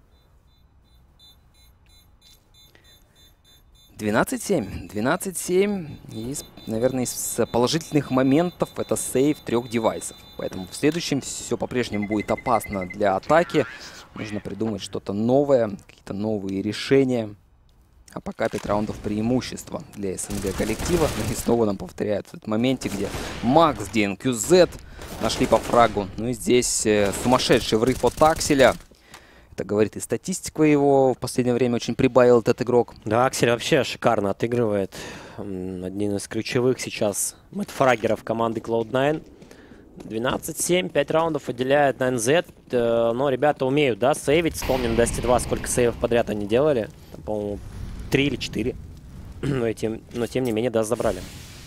двенадцать семь. двенадцать семь. И, наверное, из положительных моментов это сейв трех девайсов. Поэтому в следующем все по-прежнему будет опасно для атаки. Нужно придумать что-то новое, какие-то новые решения. А пока пять раундов преимущества для СНГ коллектива. И снова нам повторяют этот моменте, где Макс, ди эн кью зет нашли по фрагу. Ну и здесь э, сумасшедший врыв от Акселя. Это говорит и статистика его. В последнее время очень прибавил этот игрок. Да, Аксель вообще шикарно отыгрывает. Один из ключевых сейчас мэтфрагеров команды клауд найн. двенадцать семь, пять раундов отделяет на эн зет. Но ребята умеют, да, сейвить. Вспомним Dust два, сколько сейвов подряд они делали. По-моему, три или четыре. Но тем, но тем не менее, Dust забрали.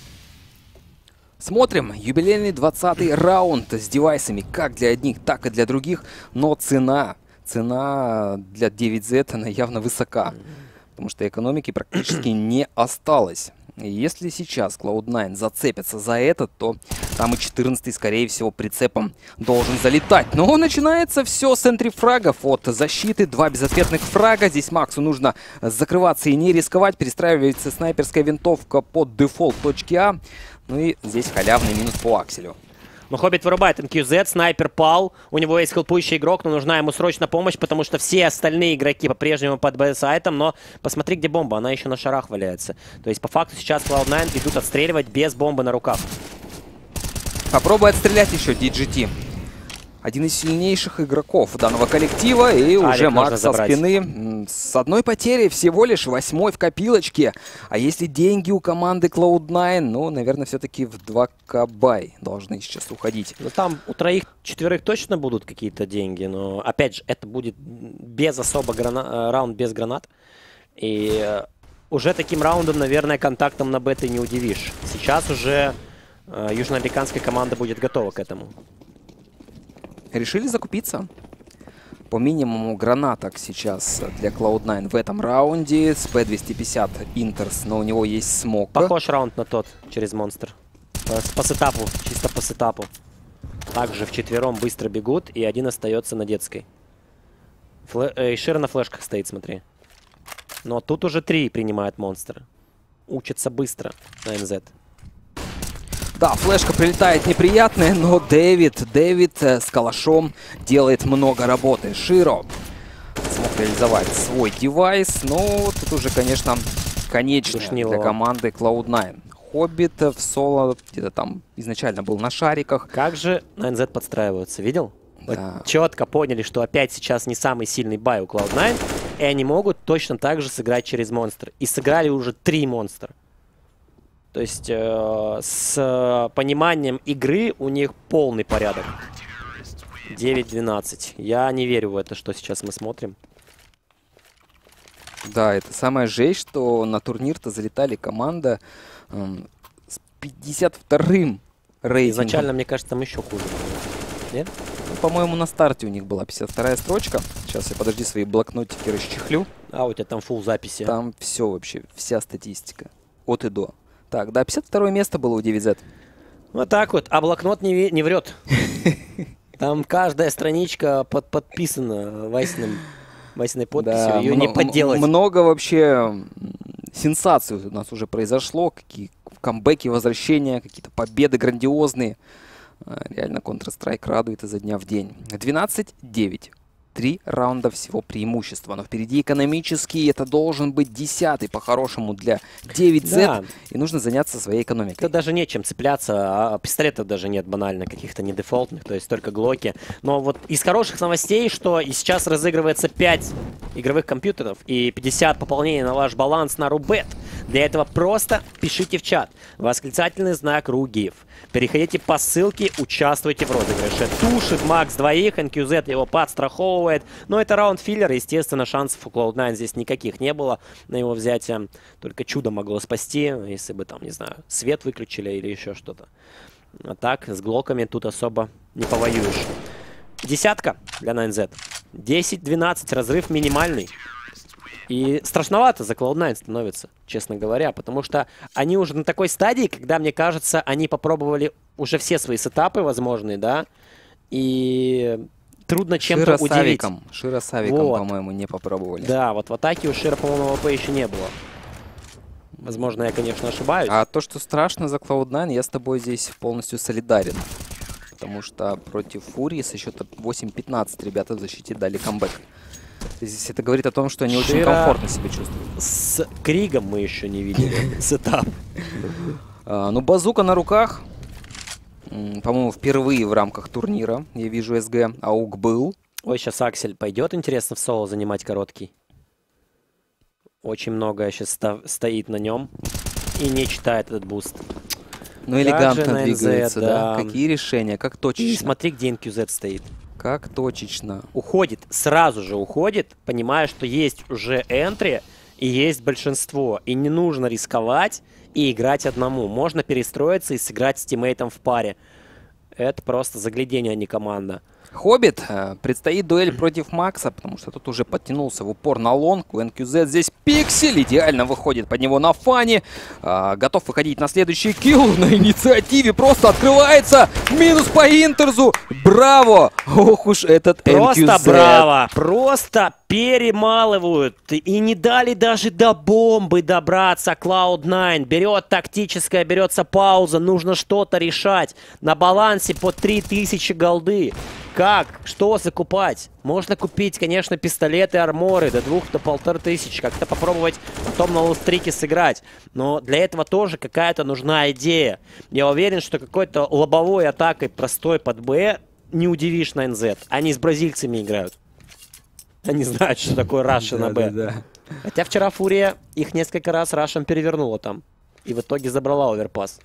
Смотрим. Юбилейный двадцатый раунд с девайсами как для одних, так и для других. Но цена... Цена для девять зет она явно высока, потому что экономики практически не осталось. И если сейчас клауд найн зацепятся за это, то там и четырнадцатый, скорее всего, прицепом должен залетать. Но начинается все с энтрифрагов от защиты. Два безответных фрага. Здесь Максу нужно закрываться и не рисковать. Перестраивается снайперская винтовка под дефолт точки А. Ну и здесь халявный минус по Акселю. Но Хоббит вырубает эн кью зет, снайпер пал. У него есть хелпующий игрок, но нужна ему срочно помощь, потому что все остальные игроки по-прежнему под Б-сайтом. Но посмотри, где бомба, она еще на шарах валяется. То есть по факту сейчас клауд найн идут отстреливать без бомбы на руках. Попробуй отстрелять еще ди джей ти. Один из сильнейших игроков данного коллектива. И Алик уже Макс со спины. С одной потерей всего лишь восьмой в копилочке. А если деньги у команды клауд найн, ну, наверное, все-таки в два кабай должны сейчас уходить. Ну, там у троих, четверых точно будут какие-то деньги. Но, опять же, это будет без особо грана... раунд без гранат. И уже таким раундом, наверное, контактом на Б ты не удивишь. Сейчас уже э, южноамериканская команда будет готова к этому. Решили закупиться. По минимуму гранаток сейчас для клауд найн в этом раунде. С П двести пятьдесят Интерс, но у него есть смог. Похож раунд на тот через монстр. По, по сетапу, чисто по сетапу. Также вчетвером быстро бегут, и один остается на детской. Флэ... Э, Широ на флешках стоит, смотри. Но тут уже три принимают монстра. Учатся быстро на эн зет. Да, флешка прилетает неприятная, но Дэвид, Дэвид э, с калашом делает много работы. Широ смог реализовать свой девайс, но тут уже, конечно, конечное Душнилово для команды клауд найн. Хоббит в соло где-то там изначально был на шариках. Как же на эн зет подстраиваются, видел? Да. Вот четко поняли, что опять сейчас не самый сильный бай у клауд найн, и они могут точно так же сыграть через монстр. И сыграли уже три монстра. То есть э, с пониманием игры у них полный порядок. девять двенадцать. Я не верю в это, что сейчас мы смотрим. Да, это самая жесть, что на турнир-то залетали команда эм, с пятьдесят вторым рейтингом. Изначально, мне кажется, там еще хуже. Нет? Ну, по-моему, на старте у них была пятьдесят вторая строчка. Сейчас я, подожди, свои блокнотики расчехлю. А, у тебя там фулл записи. Там все вообще, вся статистика. От и до. Так, да, пятьдесят второе место было у девять зет. Вот так вот. А блокнот не, ве- не врет. Там каждая страничка под, подписана Васиным, Васиной подписью. Да, Ее не мно- подделать. Много вообще м, сенсаций у нас уже произошло. Какие камбэки, возвращения, какие-то победы грандиозные. А, Реально Counter-Strike радует изо дня в день. двенадцать девять. Три раунда всего преимущества. Но впереди экономический. Это должен быть десятый по-хорошему для девять зет. Да. И нужно заняться своей экономикой. Тут даже нечем цепляться, а пистолетов даже нет банально, каких-то не дефолтных, то есть только глоки. Но вот из хороших новостей, что и сейчас разыгрывается пять игровых компьютеров и пятьдесят пополнений на ваш баланс на Рубет. Для этого просто пишите в чат восклицательный знак РуГИФ. Переходите по ссылке, участвуйте в розыгрыше. Тушит Макс двоих, эн кью зет его подстраховывает. Но это раунд филлер, естественно, шансов у клауд найн здесь никаких не было на его взятие. Только чудо могло спасти, если бы там, не знаю, свет выключили или еще что-то. А так, с глоками тут особо не повоюешь. Десятка для найн зет. десять двенадцать, разрыв минимальный. И страшновато за клауд найн становится, честно говоря, потому что они уже на такой стадии, когда, мне кажется, они попробовали уже все свои сетапы возможные, да, и трудно чем-то удивить. Широ-савиком, Широ-савиком, Вот. по-моему, не попробовали. Да, вот в атаке у Шира, по-моему, АВП еще не было. Возможно, я, конечно, ошибаюсь. А то, что страшно за клауд найн, я с тобой здесь полностью солидарен. Потому что против Фурии со счета восемь пятнадцать ребята в защите дали камбэк. Здесь это говорит о том, что они очень Шира- комфортно себя чувствуют. С Кригом мы еще не видели сетап. А, ну, базука на руках. М, По-моему, впервые в рамках турнира я вижу СГ. Аук был. Ой, сейчас Аксель пойдет, интересно, в соло занимать короткий. Очень много сейчас стоит на нем и не читает этот буст. Ну, Как же элегантно на эн зет, двигается, да. да. Какие решения, как И точечно. смотри, где эн кью зет стоит. Как точечно. Уходит, сразу же уходит, понимая, что есть уже энтри и есть большинство. И не нужно рисковать и играть одному. Можно перестроиться и сыграть с тиммейтом в паре. Это просто заглядение, а не команда. Хоббит. э, Предстоит дуэль против Макса, потому что тут уже подтянулся в упор на лонг. У эн кью зет здесь пиксель. Идеально выходит под него на фане. А, готов выходить на следующий килл. На инициативе просто открывается. Минус по Интерзу. Браво! Ох уж этот эн кью зет. Просто браво! Просто перемалывают. И не дали даже до бомбы добраться. клауд найн берет тактическое, берется пауза. Нужно что-то решать. На балансе по три тысячи голды. Как? Что закупать? Можно купить, конечно, пистолеты, арморы до двух, до полторы тысячи. Как-то попробовать потом на лустрике сыграть. Но для этого тоже какая-то нужна идея. Я уверен, что какой-то лобовой атакой простой под Б не удивишь на эн зет. Они с бразильцами играют. Они знают, что такое Раша на Б. Да-да-да. Хотя вчера Фурия их несколько раз Рашем перевернула там. И в итоге забрала оверпас.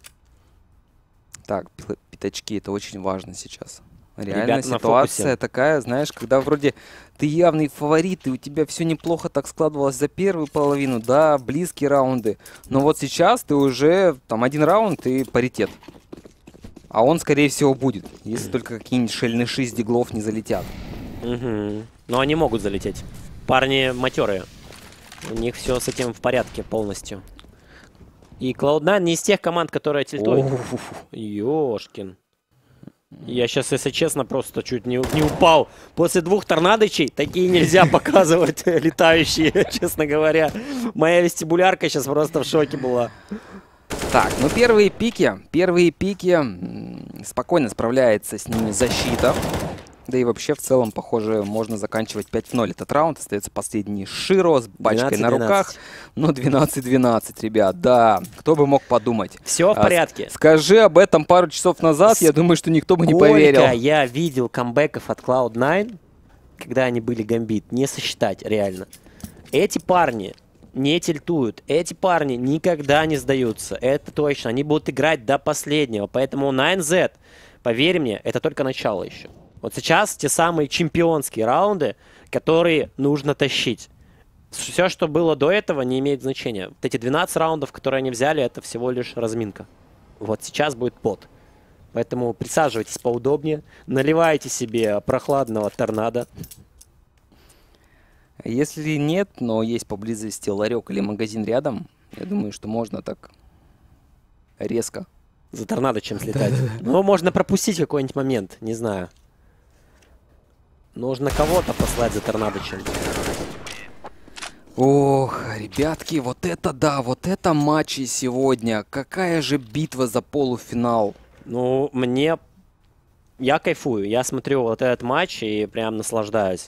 Так, пи- пятачки, это очень важно сейчас. Реально Ребята на ситуация фокусе. такая, знаешь, когда вроде ты явный фаворит, и у тебя все неплохо так складывалось за первую половину, да, близкие раунды. Но вот сейчас ты уже, там, один раунд и паритет. А он, скорее всего, будет, если только какие-нибудь шельныши с диглов не залетят. Угу. Но они могут залететь. Парни матерые. У них все с этим в порядке полностью. И клауд найн не из тех команд, которые тильтуют. Ёшкин. Я сейчас, если честно, просто чуть не, не упал. После двух торнадычей такие нельзя показывать летающие, честно говоря. Моя вестибулярка сейчас просто в шоке была. Так, ну первые пики, первые пики, м, спокойно справляется с ними защита. Да и вообще в целом, похоже, можно заканчивать пять в ноль этот раунд. Остается последний Широ с бачкой на руках. Ну, двенадцать двенадцать, ребят, да. Кто бы мог подумать. Все в А, порядке. с- Скажи об этом пару часов назад, я думаю, что никто бы не поверил. Сколько я видел камбэков от клауд найн, когда они были гамбит, не сосчитать реально. Эти парни не тильтуют. Эти парни никогда не сдаются. Это точно. Они будут играть до последнего. Поэтому найн зет, поверь мне, это только начало еще. Вот сейчас те самые чемпионские раунды, которые нужно тащить. Все, что было до этого, не имеет значения. Вот эти двенадцать раундов, которые они взяли, это всего лишь разминка. Вот сейчас будет пот. Поэтому присаживайтесь поудобнее, наливайте себе прохладного торнадо. Если нет, но есть поблизости ларек или магазин рядом, я думаю, что можно так резко. За торнадо чем слетать. Ну, можно пропустить какой-нибудь момент, не знаю. Нужно кого-то послать за торнадо чем-то. Ох, ребятки, вот это да, вот это матчи сегодня. Какая же битва за полуфинал. Ну, мне... Я кайфую. Я смотрю вот этот матч и прям наслаждаюсь.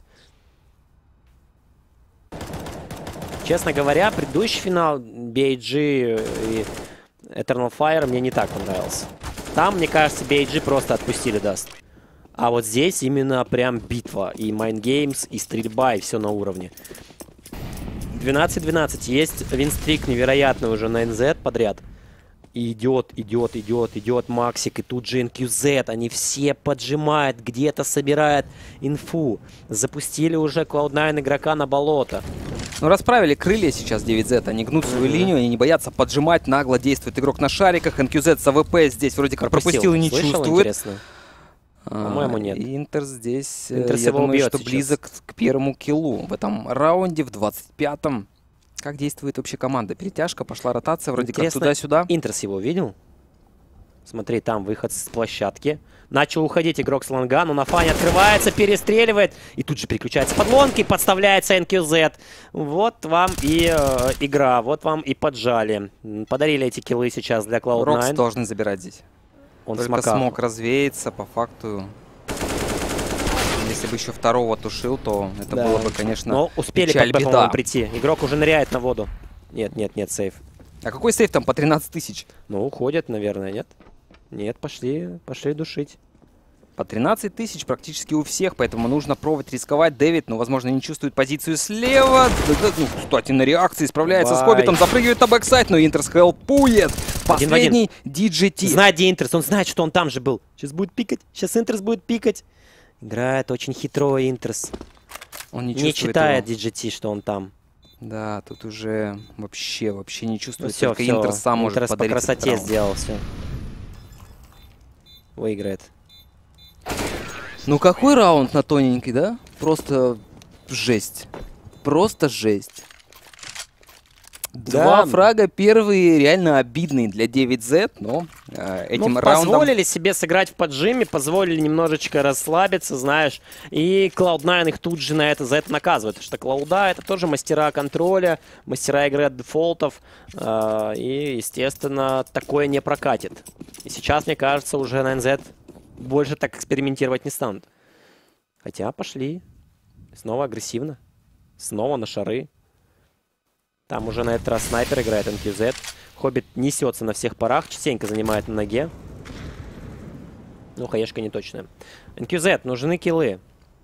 Честно говоря, предыдущий финал би эй джи и Eternal Fire мне не так понравился. Там, мне кажется, би эй джи просто отпустили даст. А вот здесь именно прям битва. И Mind Games, и стрельба, и все на уровне. двенадцать двенадцать. Есть винстрик невероятный уже на эн зет подряд. И идет, идет, идет, идет Максик. И тут же эн кью зет. Они все поджимают, где-то собирают инфу. Запустили уже клауд найн игрока на болото. Ну, расправили крылья сейчас девять зет. Они гнут свою mm-hmm. линию, они не боятся поджимать. Нагло действует игрок на шариках. эн кью зет с АВП здесь вроде как пропустил, пропустил и не Слышал, чувствует. Интересно? По-моему, нет. Интер здесь, Интерс я думаю, что сейчас. близок к первому киллу. В этом раунде, в двадцать пятом. Как действует вообще команда? Перетяжка, пошла ротация, вроде Интересно, как туда-сюда. Интерс его видел? Смотри, там выход с площадки. Начал уходить игрок с лонга, но на фане открывается, перестреливает. И тут же переключается под лонг и подставляется эн кью зет. Вот вам и э, игра, вот вам и поджали. Подарили эти киллы сейчас для клауд найн. Рокс должен забирать здесь. Он Только смока. смог развеяться, по факту. Если бы еще второго тушил, то это да. было бы, конечно, но успели печаль, как бы, беда. прийти. Игрок уже ныряет на воду. Нет, нет, нет, сейф. А какой сейф там по тринадцать тысяч? Ну, уходят, наверное, нет? Нет, пошли, пошли душить. По тринадцать тысяч практически у всех, поэтому нужно пробовать рисковать. Дэвид, ну, возможно, не чувствует позицию слева. Ну, кстати, на реакции справляется Бай. с Хоббитом, запрыгивает на бэксайд, но Интерс хелпует. Последний ди джи ти. Знает, где Интерс, он знает, что он там же был. Сейчас будет пикать, сейчас Интерс будет пикать. Играет очень хитро Интерс. Он не, не читает ди джи ти, что он там. Да, тут уже вообще, вообще не чувствует. Ну, все, только все. Интерс сам Интерс может подарить по красоте сделал все. Выиграет. Ну какой раунд на тоненький, да? Просто жесть. Просто жесть. Два да. фрага первые реально обидные для девять зет, но э, этим ну, раундом... позволили себе сыграть в поджиме, позволили немножечко расслабиться, знаешь. И клауд найн их тут же на это, за это наказывает. Потому что Клауда — это тоже мастера контроля, мастера игры от дефолтов. Э, и, естественно, такое не прокатит. И сейчас, мне кажется, уже найн зет больше так экспериментировать не станут. Хотя пошли. Снова агрессивно. Снова на шары. Там уже на этот раз снайпер играет эн кью зет. Хоббит несется на всех парах. Частенько занимает на ноге. Ну, хаешка не точная. эн кью зет, нужны киллы.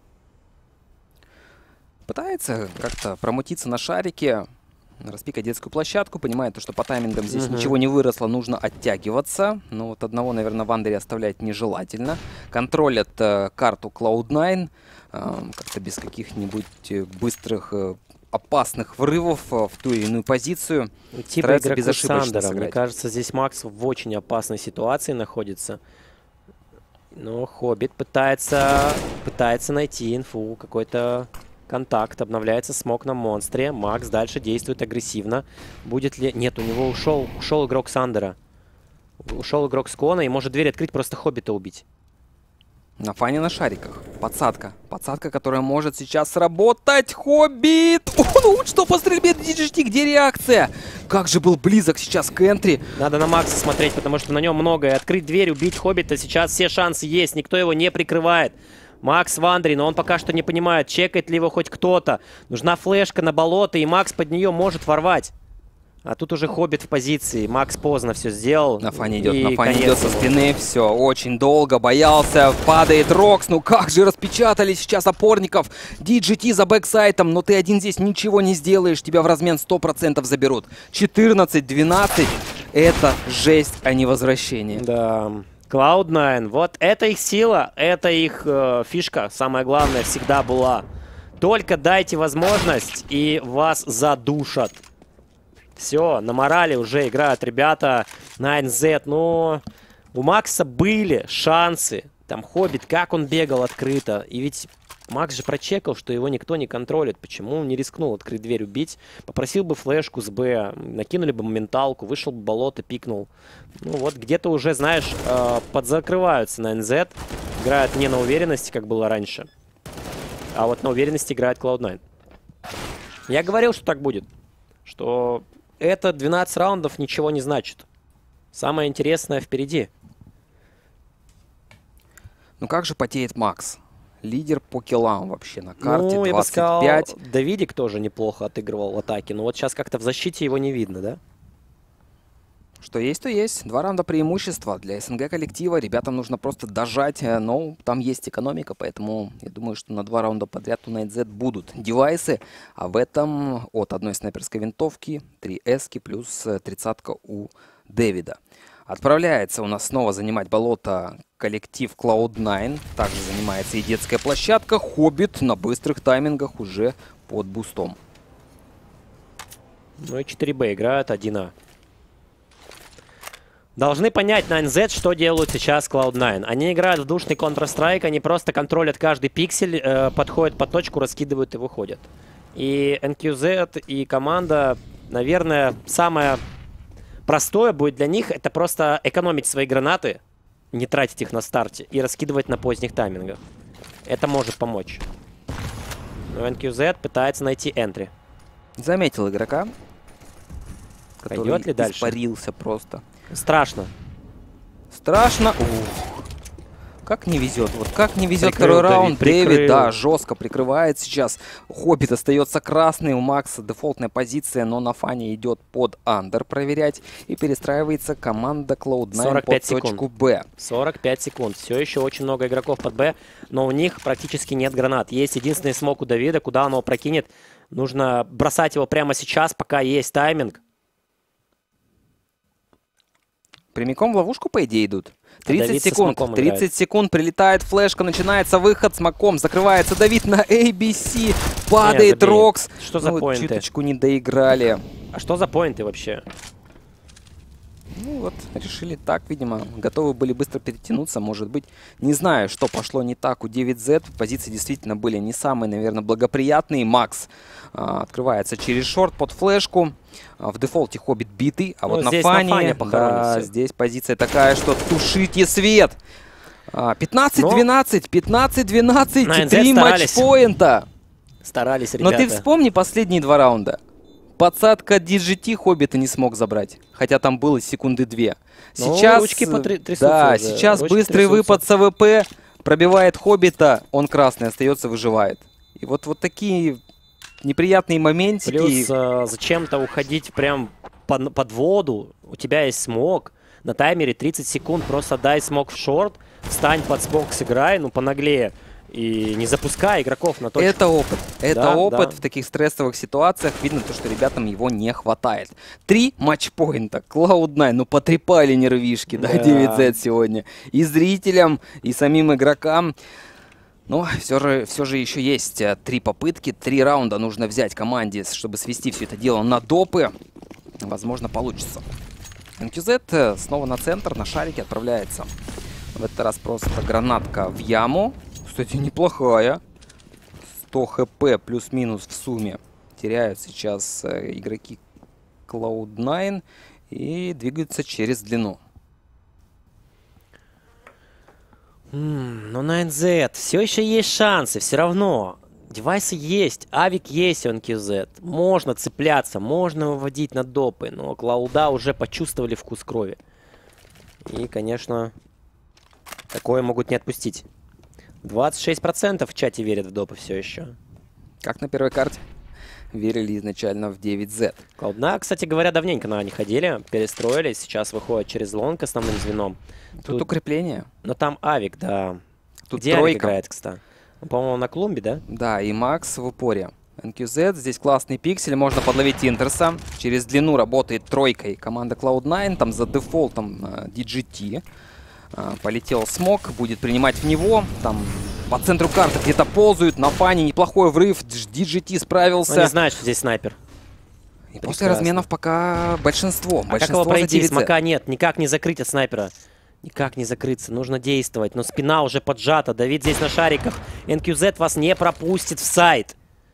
Пытается как-то промутиться на шарике. Распикать детскую площадку. Понимает, что по таймингам здесь uh-huh. ничего не выросло. Нужно оттягиваться. Но вот одного, наверное, в андере оставлять нежелательно. Контролят э, карту клауд найн. Э, как-то без каких-нибудь быстрых... Э, опасных врывов в ту или иную позицию. Типа игроку Сандера. Мне кажется, здесь Макс в очень опасной ситуации находится. Но Хоббит пытается, пытается найти инфу, какой-то контакт. Обновляется смог на монстре. Макс дальше действует агрессивно. Будет ли... Нет, у него ушел, ушел игрок Сандера. Ушел игрок Скона и может дверь открыть, просто Хоббита убить. На фане на шариках. Подсадка. Подсадка, которая может сейчас сработать. Хоббит! О, ну что по стрельбе ди джи ти? Где реакция? Как же был близок сейчас к энтри. Надо на Макса смотреть, потому что на нем многое. Открыть дверь, убить Хоббита. Сейчас все шансы есть. Никто его не прикрывает. Макс в андере, но он пока что не понимает, чекает ли его хоть кто-то. Нужна флешка на болото, и Макс под нее может ворвать. А тут уже Хоббит в позиции. Макс поздно все сделал. На фане идет, и на фане конец идет со ему. спины. Все, очень долго боялся. Падает Рокс. Ну как же распечатали сейчас опорников. ди джи ти за бэксайтом. Но ты один здесь ничего не сделаешь. Тебя в размен сто процентов заберут. четырнадцать двенадцать. Это жесть, а не возвращение. Да. клауд найн. Вот это их сила, это их э, фишка. Самое главное всегда была. Только дайте возможность, и вас задушат. Все, на морали уже играют ребята. найн зет, ну, у Макса были шансы. Там Хоббит, как он бегал открыто. И ведь Макс же прочекал, что его никто не контролит. Почему он не рискнул открыть дверь, убить? Попросил бы флешку с Б, накинули бы моменталку, вышел бы болото, пикнул. Ну вот, где-то уже, знаешь, подзакрываются найн зет. Играют не на уверенности, как было раньше. А вот на уверенности играет клауд найн. Я говорил, что так будет. Что... Это двенадцать раундов ничего не значит. Самое интересное впереди. Ну как же потеет Макс? Лидер по киллам вообще на карте. Ну, я бы сказал, двадцать пять. Давидик тоже неплохо отыгрывал в атаке. Но вот сейчас как-то в защите его не видно, да? Что есть, то есть. Два раунда преимущества для СНГ коллектива. Ребятам нужно просто дожать, но там есть экономика, поэтому я думаю, что на два раунда подряд у найн зет будут девайсы, а в этом от одной снайперской винтовки, три эски плюс тридцатка у Дэвида. Отправляется у нас снова занимать болото коллектив клауд найн. Также занимается и детская площадка. Хоббит на быстрых таймингах уже под бустом. Ну и четыре бэ играют, один а. Должны понять найн зет, что делают сейчас клауд найн. Они играют в душный Counter-Strike, они просто контролят каждый пиксель, э, подходят под точку, раскидывают и выходят. И эн кью зет и команда, наверное, самое простое будет для них, это просто экономить свои гранаты, не тратить их на старте и раскидывать на поздних таймингах. Это может помочь. Но эн кью зет пытается найти энтри. Заметил игрока, который Пойдет ли дальше? испарился просто. Страшно. Страшно. Ух. Как не везет. Вот как не везет Прикрыл второй раунд. Давид, Дэвид, прикрыл. да, жестко прикрывает сейчас. Хоббит остается красный. У Макса дефолтная позиция, но на фане идет под андер проверять. И перестраивается команда клауд найн сорок под пять секунд. точку Б. сорок пять секунд. Все еще очень много игроков под Б, но у них практически нет гранат. Есть единственный смок у Давида, куда он его прокинет. Нужно бросать его прямо сейчас, пока есть тайминг. Прямиком в ловушку, по идее, идут. тридцать Давид со секунд. смоком тридцать играет. секунд. Прилетает флешка. Начинается выход. Смоком закрывается Давид на эй би си. Падает забей. Рокс. Что за Ну, поинты? чуточку не доиграли. А что за поинты вообще? Ну вот, решили так, видимо. Готовы были быстро перетянуться, может быть. Не знаю, что пошло не так у девять зет. Позиции действительно были не самые, наверное, благоприятные. Макс а, открывается через шорт под флешку. А, в дефолте Хоббит битый. А Ну, вот на здесь на фане, фане да, похоронен всё. здесь позиция такая, что тушите свет. А, пятнадцать двенадцать, пятнадцать двенадцать, найн зет три старались. матчпоинта. Старались Но ребята. ты вспомни последние два раунда. Подсадка ди джи ти Хоббита не смог забрать, хотя там было секунды две. Ну, Сейчас, ручки потри- трясутся да, уже, сейчас ручки быстрый трясутся. выпад с а вэ пэ, пробивает Хоббита, он красный остается, выживает. И вот, вот такие неприятные моментики. Плюс э, зачем-то уходить прям под, под воду. У тебя есть смог. На таймере тридцать секунд. Просто дай смог в шорт. Встань под смог, сыграй. Ну, понаглее. И не запускай игроков на точку. Это опыт. Это Да, опыт да. в таких стрессовых ситуациях. Видно то, что ребятам его не хватает. Три матчпоинта. клауд найн, ну потрепали нервишки, да, Да. девять зет сегодня. И зрителям, и самим игрокам. Но все же, все же еще есть э, три попытки. Три раунда нужно взять команде, чтобы свести все это дело на допы. Возможно, получится. эн кью зет э, снова на центр, на шарике отправляется. В этот раз просто гранатка в яму. Кстати, неплохая. сто хэ пэ плюс-минус в сумме теряют сейчас э, игроки клауд найн и двигаются через длину. М, ну, найн зет. Все еще есть шансы. Все равно. Девайсы есть. Авик есть у эн кью зет. Можно цепляться. Можно выводить на допы. Но клауда уже почувствовали вкус крови. И, конечно, такое могут не отпустить. двадцать шесть процентов в чате верят в допы все еще. Как на первой карте. верили изначально в девять зет. клауд найн, кстати говоря, давненько на не ходили, перестроились, сейчас выходят через лонг основным звеном. Тут, Тут- укрепление. Но там Авик, да. Тут Где Авик тройка. играет, кстати? Он, по-моему, на клумбе, да? Да, и Макс в упоре. эн кью зет, здесь классный пиксель, можно подловить Интерса. Через длину работает тройкой команда клауд найн, там за дефолтом э, ди джи ти. Э, полетел смог, будет принимать в него. Там по центру карты где-то ползают, на фане неплохой врыв, ди джи ти справился. Он не знает, что здесь снайпер. И после Прекрасно. разменов пока большинство. А как большинство его за пройти? девять зет. Смока нет, никак не закрыть от снайпера. Никак не закрыться, нужно действовать. Но спина уже поджата, Давид здесь на шариках. эн кью зет вас не пропустит в сайт.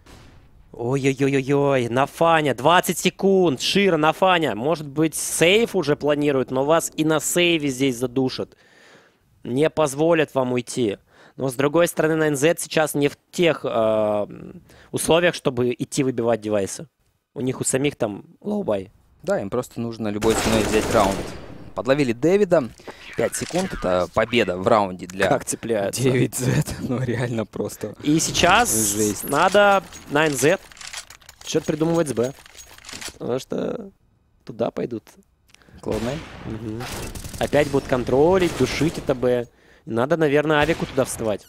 Ой-ой-ой-ой, Нафаня, двадцать секунд, Шира, Нафаня. Может быть, сейф уже планирует, но вас и на сейве здесь задушат. Не позволят вам уйти. Но, с другой стороны, на эн зет сейчас не в тех э, условиях, чтобы идти выбивать девайсы. У них у самих там лоу-бай. Да, им просто нужно любой ценой взять раунд. Подловили Дэвида. пять секунд, это победа в раунде для Как цепляются. девять зет. Ну, реально просто. И сейчас Жесть. надо на эн зет что-то придумывать с Б. Потому что туда пойдут. клауд найн. Мгм. Опять будут контролить, душить это Б. Надо, наверное, Авику туда вставать.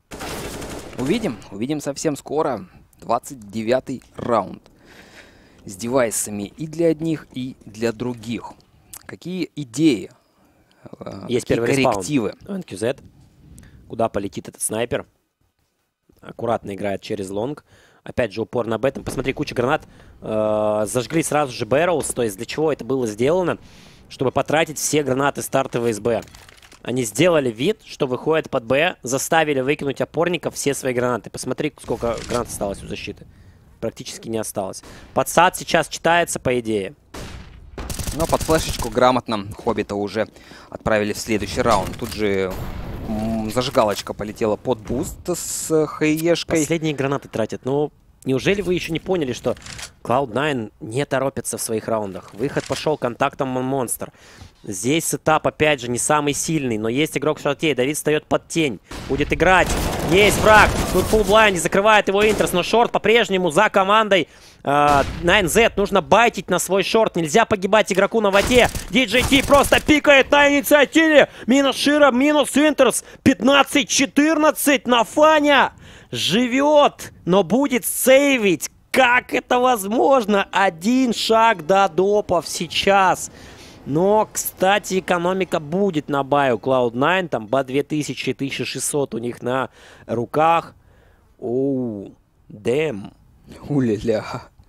Увидим, увидим совсем скоро. двадцать девятый раунд. С девайсами и для одних, и для других. Какие идеи? э, Есть какие первый респаун. коррективы? эн кью зет. Куда полетит этот снайпер? Аккуратно играет через лонг. Опять же, упор на Б. Там, посмотри, куча гранат. Э, зажгли сразу же Бэрроуз. То есть для чего это было сделано? Чтобы потратить все гранаты стартовые с Б. Они сделали вид, что выходят под Б, заставили выкинуть опорников все свои гранаты. Посмотри, сколько гранат осталось у защиты. Практически не осталось. Подсад сейчас читается, по идее. Но под флешечку грамотно Хоббита уже отправили в следующий раунд. Тут же м, зажигалочка полетела под буст с хаешкой. Последние гранаты тратят. Ну, неужели вы еще не поняли, что клауд найн не торопится в своих раундах? Выход пошел контактом Монстр. Здесь сетап, опять же, не самый сильный, но есть игрок в шорте. Давид встает под тень. Будет играть. Есть враг. Тут фулл-блайнд, закрывает его Интерс, но шорт по-прежнему за командой э, найн зет. Нужно байтить на свой шорт. Нельзя погибать игроку на воде. ди джей ти просто пикает на инициативе. Минус Шира, минус Интерс. пятнадцать четырнадцать на Фаня. Живет, но будет сейвить. Как это возможно? Один шаг до допов сейчас. Но, кстати, экономика будет на бай у клауд найн. Там ба две тысячи, тысяча шестьсот у них на руках. Оу, дэм. Уля-ля.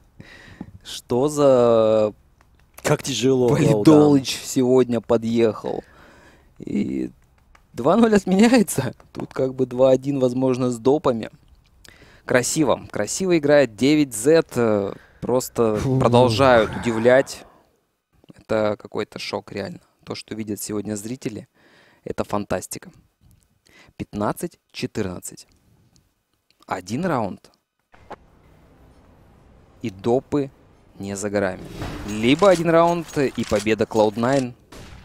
Что за Как тяжело. Полидолыч сегодня подъехал. И два ноль отменяется. Тут как бы два один, возможно, с допами. Красиво. Красиво играет девять зет. э, Просто продолжают удивлять. Это какой-то шок, реально. То, что видят сегодня зрители, это фантастика. пятнадцать четырнадцать. Один раунд. И допы не за горами. Либо один раунд и победа клауд найн.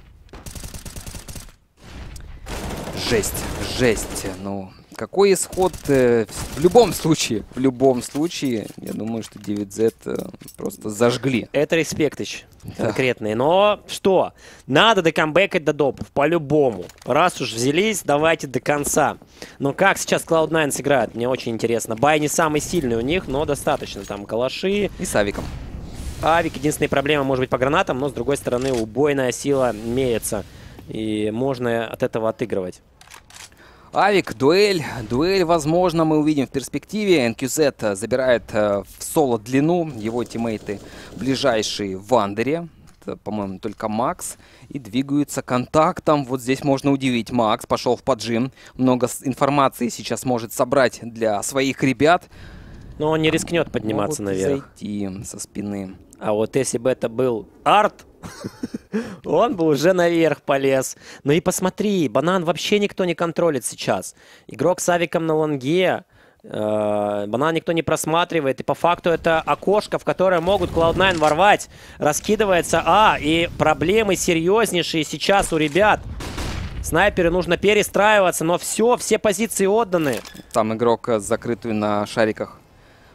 Жесть, жесть. Ну, какой исход? э, В любом случае, в любом случае, я думаю, что девять зет э, просто зажгли. Это респектыч конкретный. Но что? Надо докамбэкать до допов. По-любому. Раз уж взялись, давайте до конца. Но как сейчас клауд найн сыграет? Мне очень интересно. Бай не самый сильный у них, но достаточно. Там калаши. И с авиком. Авик. Единственная проблема может быть по гранатам, но с другой стороны убойная сила имеется. И можно от этого отыгрывать. Авик, дуэль. Дуэль, возможно, мы увидим в перспективе. эн кью зет забирает э, в соло длину. Его тиммейты ближайшие в андере. Это, по-моему, только Макс. И двигаются контактом. Вот здесь можно удивить. Макс пошел в поджим. Много с- информации сейчас может собрать для своих ребят. Но он не рискнет подниматься Могут наверх. зайти со спины. А вот если бы это был арт, он бы уже наверх полез. Ну и посмотри, банан вообще никто не контролит сейчас. Игрок с авиком на лонге. э, Банан никто не просматривает. И по факту это окошко, в которое могут клауд найн ворвать. Раскидывается А. И проблемы серьезнейшие сейчас у ребят. Снайперы нужно перестраиваться. Но все, все позиции отданы. Там игрок э, закрытую на шариках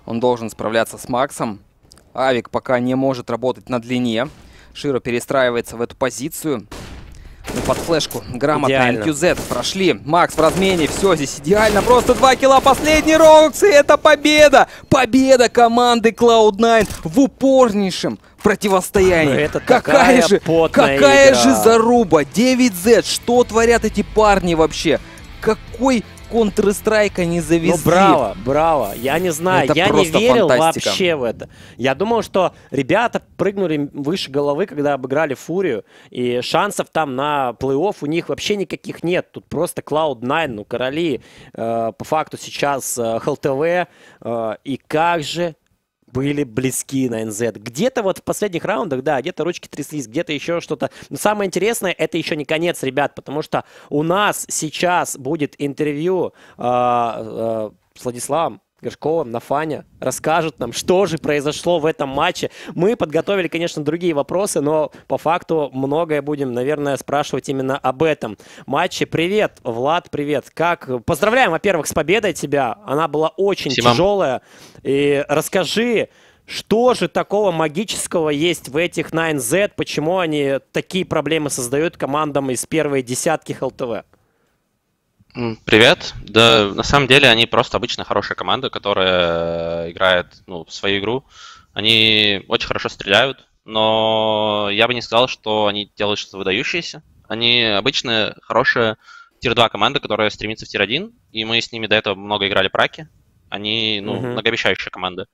Он должен справляться с Максом. Авик пока не может работать на длине. Широ перестраивается в эту позицию. Ну, под флешку. Грамотно. Идеально. эн кью зет прошли. Макс в размене. Все здесь идеально. Просто два килла. Последний Рокс. И это победа. Победа команды клауд найн в упорнейшем противостоянии. Ну, это какая такая же, потная какая игра. же заруба. девять зет. Что творят эти парни вообще? Какой Counter-Strike они завезли? Ну, браво, браво. Я не знаю, Это я не просто верил фантастика. вообще в это. Я думал, что ребята прыгнули выше головы, когда обыграли Фурию, и шансов там на плей-офф у них вообще никаких нет. Тут просто клауд найн, ну, короли, э, по факту сейчас э, эл ти ви, э, и как же были близки на эн зет. Где-то вот в последних раундах, да, где-то ручки тряслись, где-то еще что-то. Но самое интересное, это еще не конец, ребят, потому что у нас сейчас будет интервью э, э, с Владиславом Горшковым на Фане. Расскажут нам, что же произошло в этом матче. Мы подготовили, конечно, другие вопросы, но по факту многое будем, наверное, спрашивать именно об этом матче. Привет, Влад, привет. Как? Поздравляем, во-первых, с победой тебя. Она была очень Спасибо. тяжелая. И расскажи, что же такого магического есть в этих найн зет, почему они такие проблемы создают командам из первой десятки эл ти ви? М, Привет. Да, на самом деле они просто обычная хорошая команда, которая играет, ну, в свою игру. Они очень хорошо стреляют, но я бы не сказал, что они делают что-то выдающееся. Они обычная хорошая тир два команда, которая стремится в тир один, и мы с ними до этого много играли праки. Они, ну, Мгм. многообещающая команда.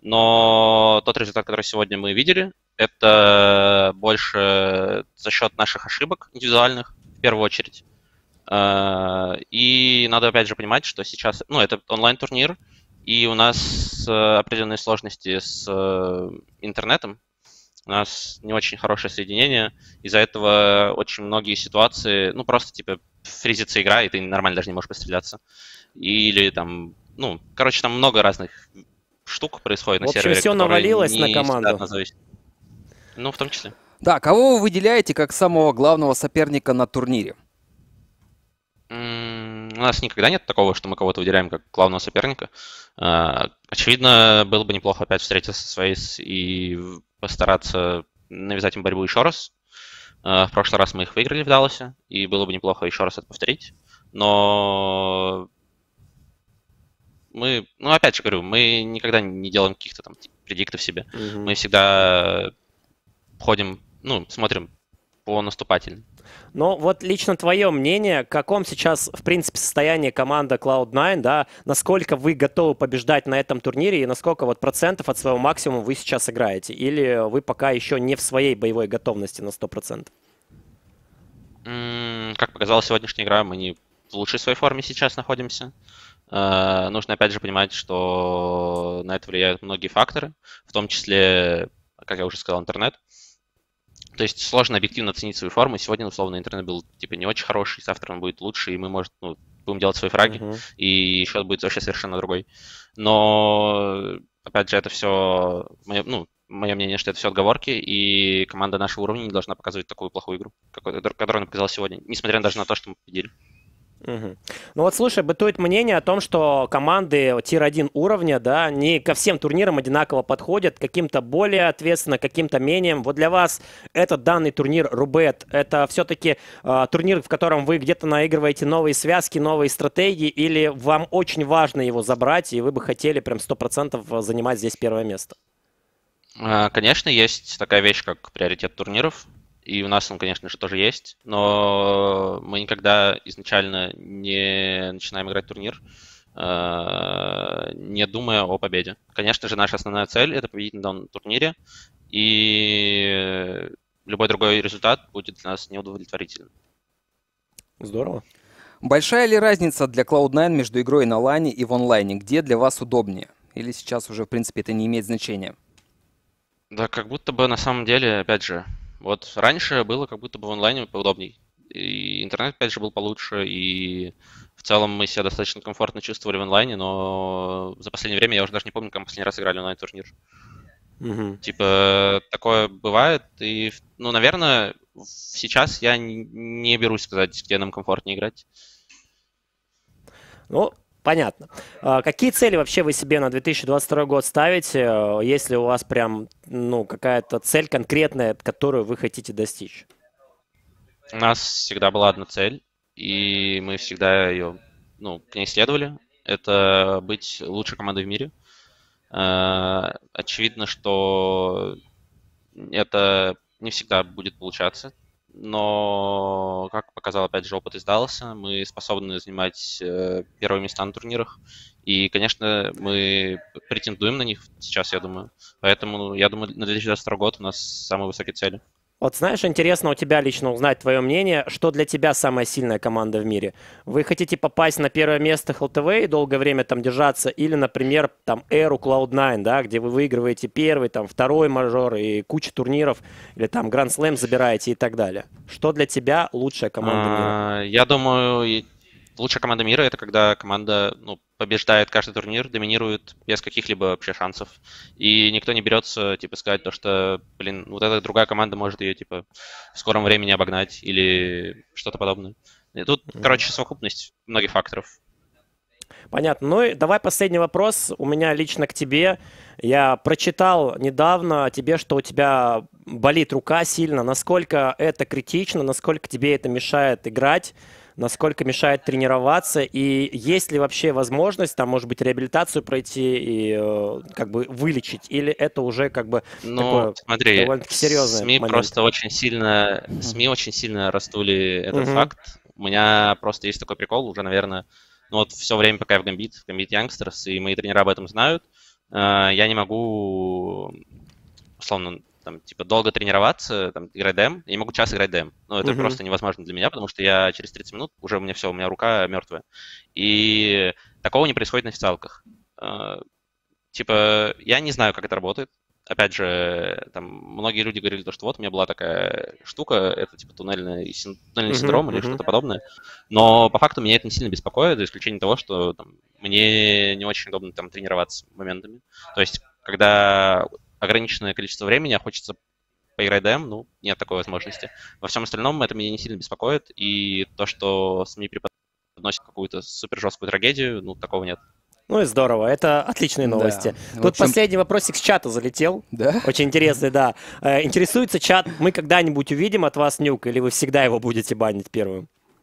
Но тот результат, который сегодня мы видели, это больше за счет наших ошибок индивидуальных, в первую очередь. Э, И надо опять же понимать, что сейчас, ну, это онлайн-турнир, и у нас э, определенные сложности с э, интернетом. У нас не очень хорошее соединение. Из-за этого очень многие ситуации, ну, просто, типа, фризится игра, и ты нормально даже не можешь постреляться. Или там, ну, короче, там много разных штук происходит В на общем, сервере, всё которые навалилось не на всегда команду. от нас зависят. Ну, в том числе. Да, кого вы выделяете как самого главного соперника на турнире? М, У нас никогда нет такого, что мы кого-то выделяем как главного соперника. А, Очевидно, было бы неплохо опять встретиться со Свейс и в- постараться навязать им борьбу еще раз. А, В прошлый раз мы их выиграли в Далласе, и было бы неплохо еще раз это повторить. Но мы, ну опять же говорю, мы никогда не делаем каких-то там типа, предиктов себе. Мгм. Мы всегда ходим, ну, смотрим по наступательным. Ну, вот лично твое мнение, в каком сейчас, в принципе, состоянии команда клауд найн, да, насколько вы готовы побеждать на этом турнире и насколько вот процентов от своего максимума вы сейчас играете? Или вы пока еще не в своей боевой готовности на сто процентов? М, Как показала сегодняшняя игра, мы не в лучшей своей форме сейчас находимся. Э, Нужно опять же понимать, что на это влияют многие факторы, в том числе, как я уже сказал, интернет. То есть сложно объективно оценить свою форму. Сегодня, условно, интернет был типа не очень хороший, завтра он будет лучше, и мы, может, ну, будем делать свои фраги, Мгм. и счет будет вообще совершенно другой. Но, опять же, это все, ну, мое мнение, что это все отговорки, и команда нашего уровня не должна показывать такую плохую игру, какой- которую она показала сегодня, несмотря даже на то, что мы победили. Мгм. Ну вот слушай, бытует мнение о том, что команды тир один уровня, да, не ко всем турнирам одинаково подходят, каким-то более ответственно, каким-то менее. Вот для вас этот данный турнир Рубет, это все-таки э, турнир, в котором вы где-то наигрываете новые связки, новые стратегии, или вам очень важно его забрать, и вы бы хотели прям сто процентов занимать здесь первое место? А, Конечно, есть такая вещь, как приоритет турниров, и у нас он, конечно же, тоже есть, но мы никогда изначально не начинаем играть турнир, э, не думая о победе. Конечно же, наша основная цель — это победить на данном турнире, и любой другой результат будет для нас неудовлетворительным. Здорово. Большая ли разница для клауд найн между игрой на лане и в онлайне? Где для вас удобнее? Или сейчас уже, в принципе, это не имеет значения? Да, как будто бы на самом деле, опять же, вот раньше было как будто бы в онлайне поудобней. И интернет, опять же, был получше, и в целом мы себя достаточно комфортно чувствовали в онлайне, но за последнее время я уже даже не помню, как мы последний раз играли онлайн-турнир. Мгм. Типа, такое бывает, и, ну, наверное, сейчас я не не берусь сказать, где нам комфортнее играть. Ну, Понятно. А какие цели вообще вы себе на две тысячи двадцать второй год ставите, э, если у вас прям, ну, какая-то цель конкретная, которую вы хотите достичь? У нас всегда была одна цель, и мы всегда ее, ну, к ней следовали. Это быть лучшей командой в мире. Э, Очевидно, что это не всегда будет получаться, но, как показал, опять же, опыт из Далласа, мы способны занимать э, первые места на турнирах, и, конечно, мы претендуем на них сейчас, я думаю. Поэтому, я думаю, на две тысячи двадцать второй год у нас самые высокие цели. Вот знаешь, интересно у тебя лично узнать твое мнение, что для тебя самая сильная команда в мире? Вы хотите попасть на первое место эл ти ви и долгое время там держаться, или, например, там эру клауд найн, да, где вы выигрываете первый, там второй мажор и кучу турниров, или там Гранд Слэм забираете и так далее? Что для тебя лучшая команда мира? А, Я думаю, и лучшая команда мира — это когда команда, ну, побеждает каждый турнир, доминирует без каких-либо вообще шансов. И никто не берется, типа, сказать то, что, блин, вот эта другая команда может ее, типа, в скором времени обогнать или что-то подобное. И тут, короче, совокупность многих факторов. Понятно. Ну и давай последний вопрос у меня лично к тебе. Я прочитал недавно о тебе, что у тебя болит рука сильно. Насколько это критично, насколько тебе это мешает играть, насколько мешает тренироваться, и есть ли вообще возможность, там, может быть, реабилитацию пройти и э, как бы вылечить, или это уже как бы Ну, такое смотри, довольно-таки серьезный СМИ момент? просто очень сильно, СМИ очень сильно раздули этот Мгм. факт. У меня просто есть такой прикол уже, наверное, ну вот все время, пока я в Gambit, в Gambit Youngsters, и мои тренера об этом знают, э, я не могу, условно, там, типа, долго тренироваться, там, играть дэм, я не могу час играть дэм. Ну, это Мгм. просто невозможно для меня, потому что я через тридцать минут, уже у меня все, у меня рука мертвая. И такого не происходит на официалках. Э, Типа, я не знаю, как это работает. Опять же, там, многие люди говорили, то, что вот у меня была такая штука, это типа туннельный, син- туннельный Мгм, синдром или мгм. что-то подобное. Но по факту меня это не сильно беспокоит, за исключением того, что там, мне не очень удобно там тренироваться моментами. То есть, когда ограниченное количество времени, а хочется поиграть дэм, ну, нет такой возможности. Во всем остальном это меня не сильно беспокоит, и то, что СМИ преподносят какую-то супер жесткую трагедию, ну, такого нет. Ну и здорово, это отличные Да. новости. В Тут общем- последний вопросик с чата залетел. Да? Очень интересный, да. Э, Интересуется чат, мы когда-нибудь увидим от вас нюк, или вы всегда его будете банить первым?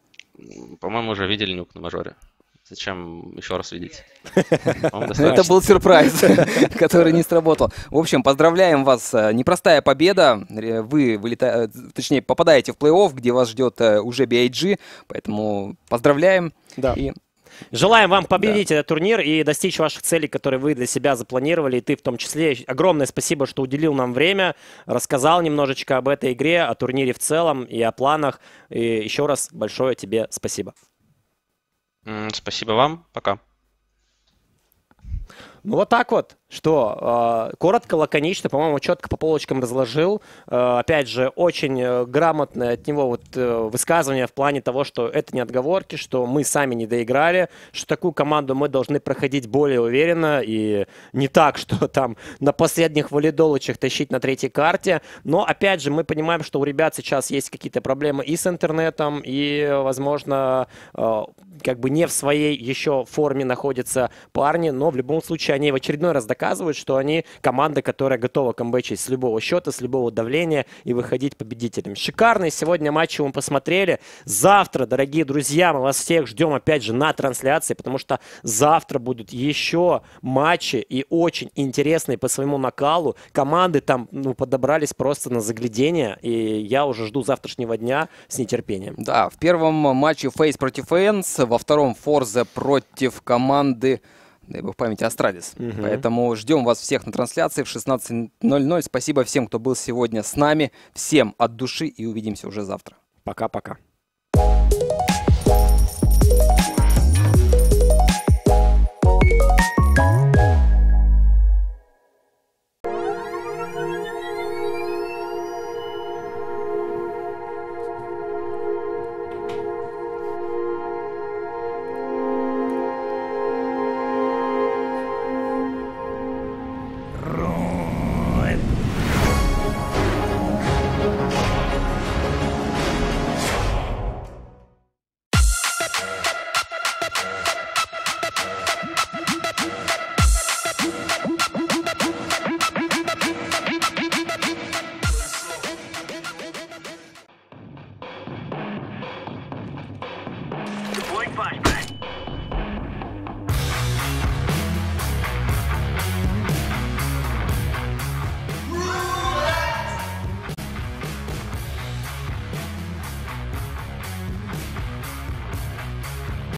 М, По-моему, уже видели нюк на мажоре. Зачем еще раз видеть? По-моему, Ну, достаточно. это был сюрприз, который не сработал. В общем, поздравляем вас. э, Непростая победа. Ре- Вы вылета- э, точнее, попадаете в плей-офф, где вас ждет э, уже би ай джи. Поэтому поздравляем. Да. И Желаем вам победить этот турнир и достичь ваших целей, которые вы для себя запланировали, и ты в том числе. Огромное спасибо, что уделил нам время, рассказал немножечко об этой игре, о турнире в целом и о планах. И еще раз большое тебе спасибо. М, Спасибо вам. Пока. Ну вот так вот. Что, э, коротко, лаконично, по-моему, четко по полочкам разложил. Э, опять же, очень э, грамотное от него вот, э, высказывание в плане того, что это не отговорки, что мы сами не доиграли, что такую команду мы должны проходить более уверенно и не так, что там на последних валидолочах тащить на третьей карте. Но, опять же, мы понимаем, что у ребят сейчас есть какие-то проблемы и с интернетом, и, возможно, э, как бы не в своей еще форме находятся парни, но в любом случае они в очередной раз доказывают, что они команда, которая готова камбэчить с любого счета, с любого давления и выходить победителями. Шикарные сегодня матчи мы посмотрели. Завтра, дорогие друзья, мы вас всех ждем опять же на трансляции, потому что завтра будут еще матчи и очень интересные по своему накалу. Команды там ну, подобрались просто на заглядение, и я уже жду завтрашнего дня с нетерпением. да, в первом матче Фейс против Энс, во втором Форзе против команды, дай бог памяти, Астрадис. Мгм. Поэтому ждем вас всех на трансляции в шестнадцать ноль ноль. Спасибо всем, кто был сегодня с нами. Всем от души и увидимся уже завтра. Пока-пока.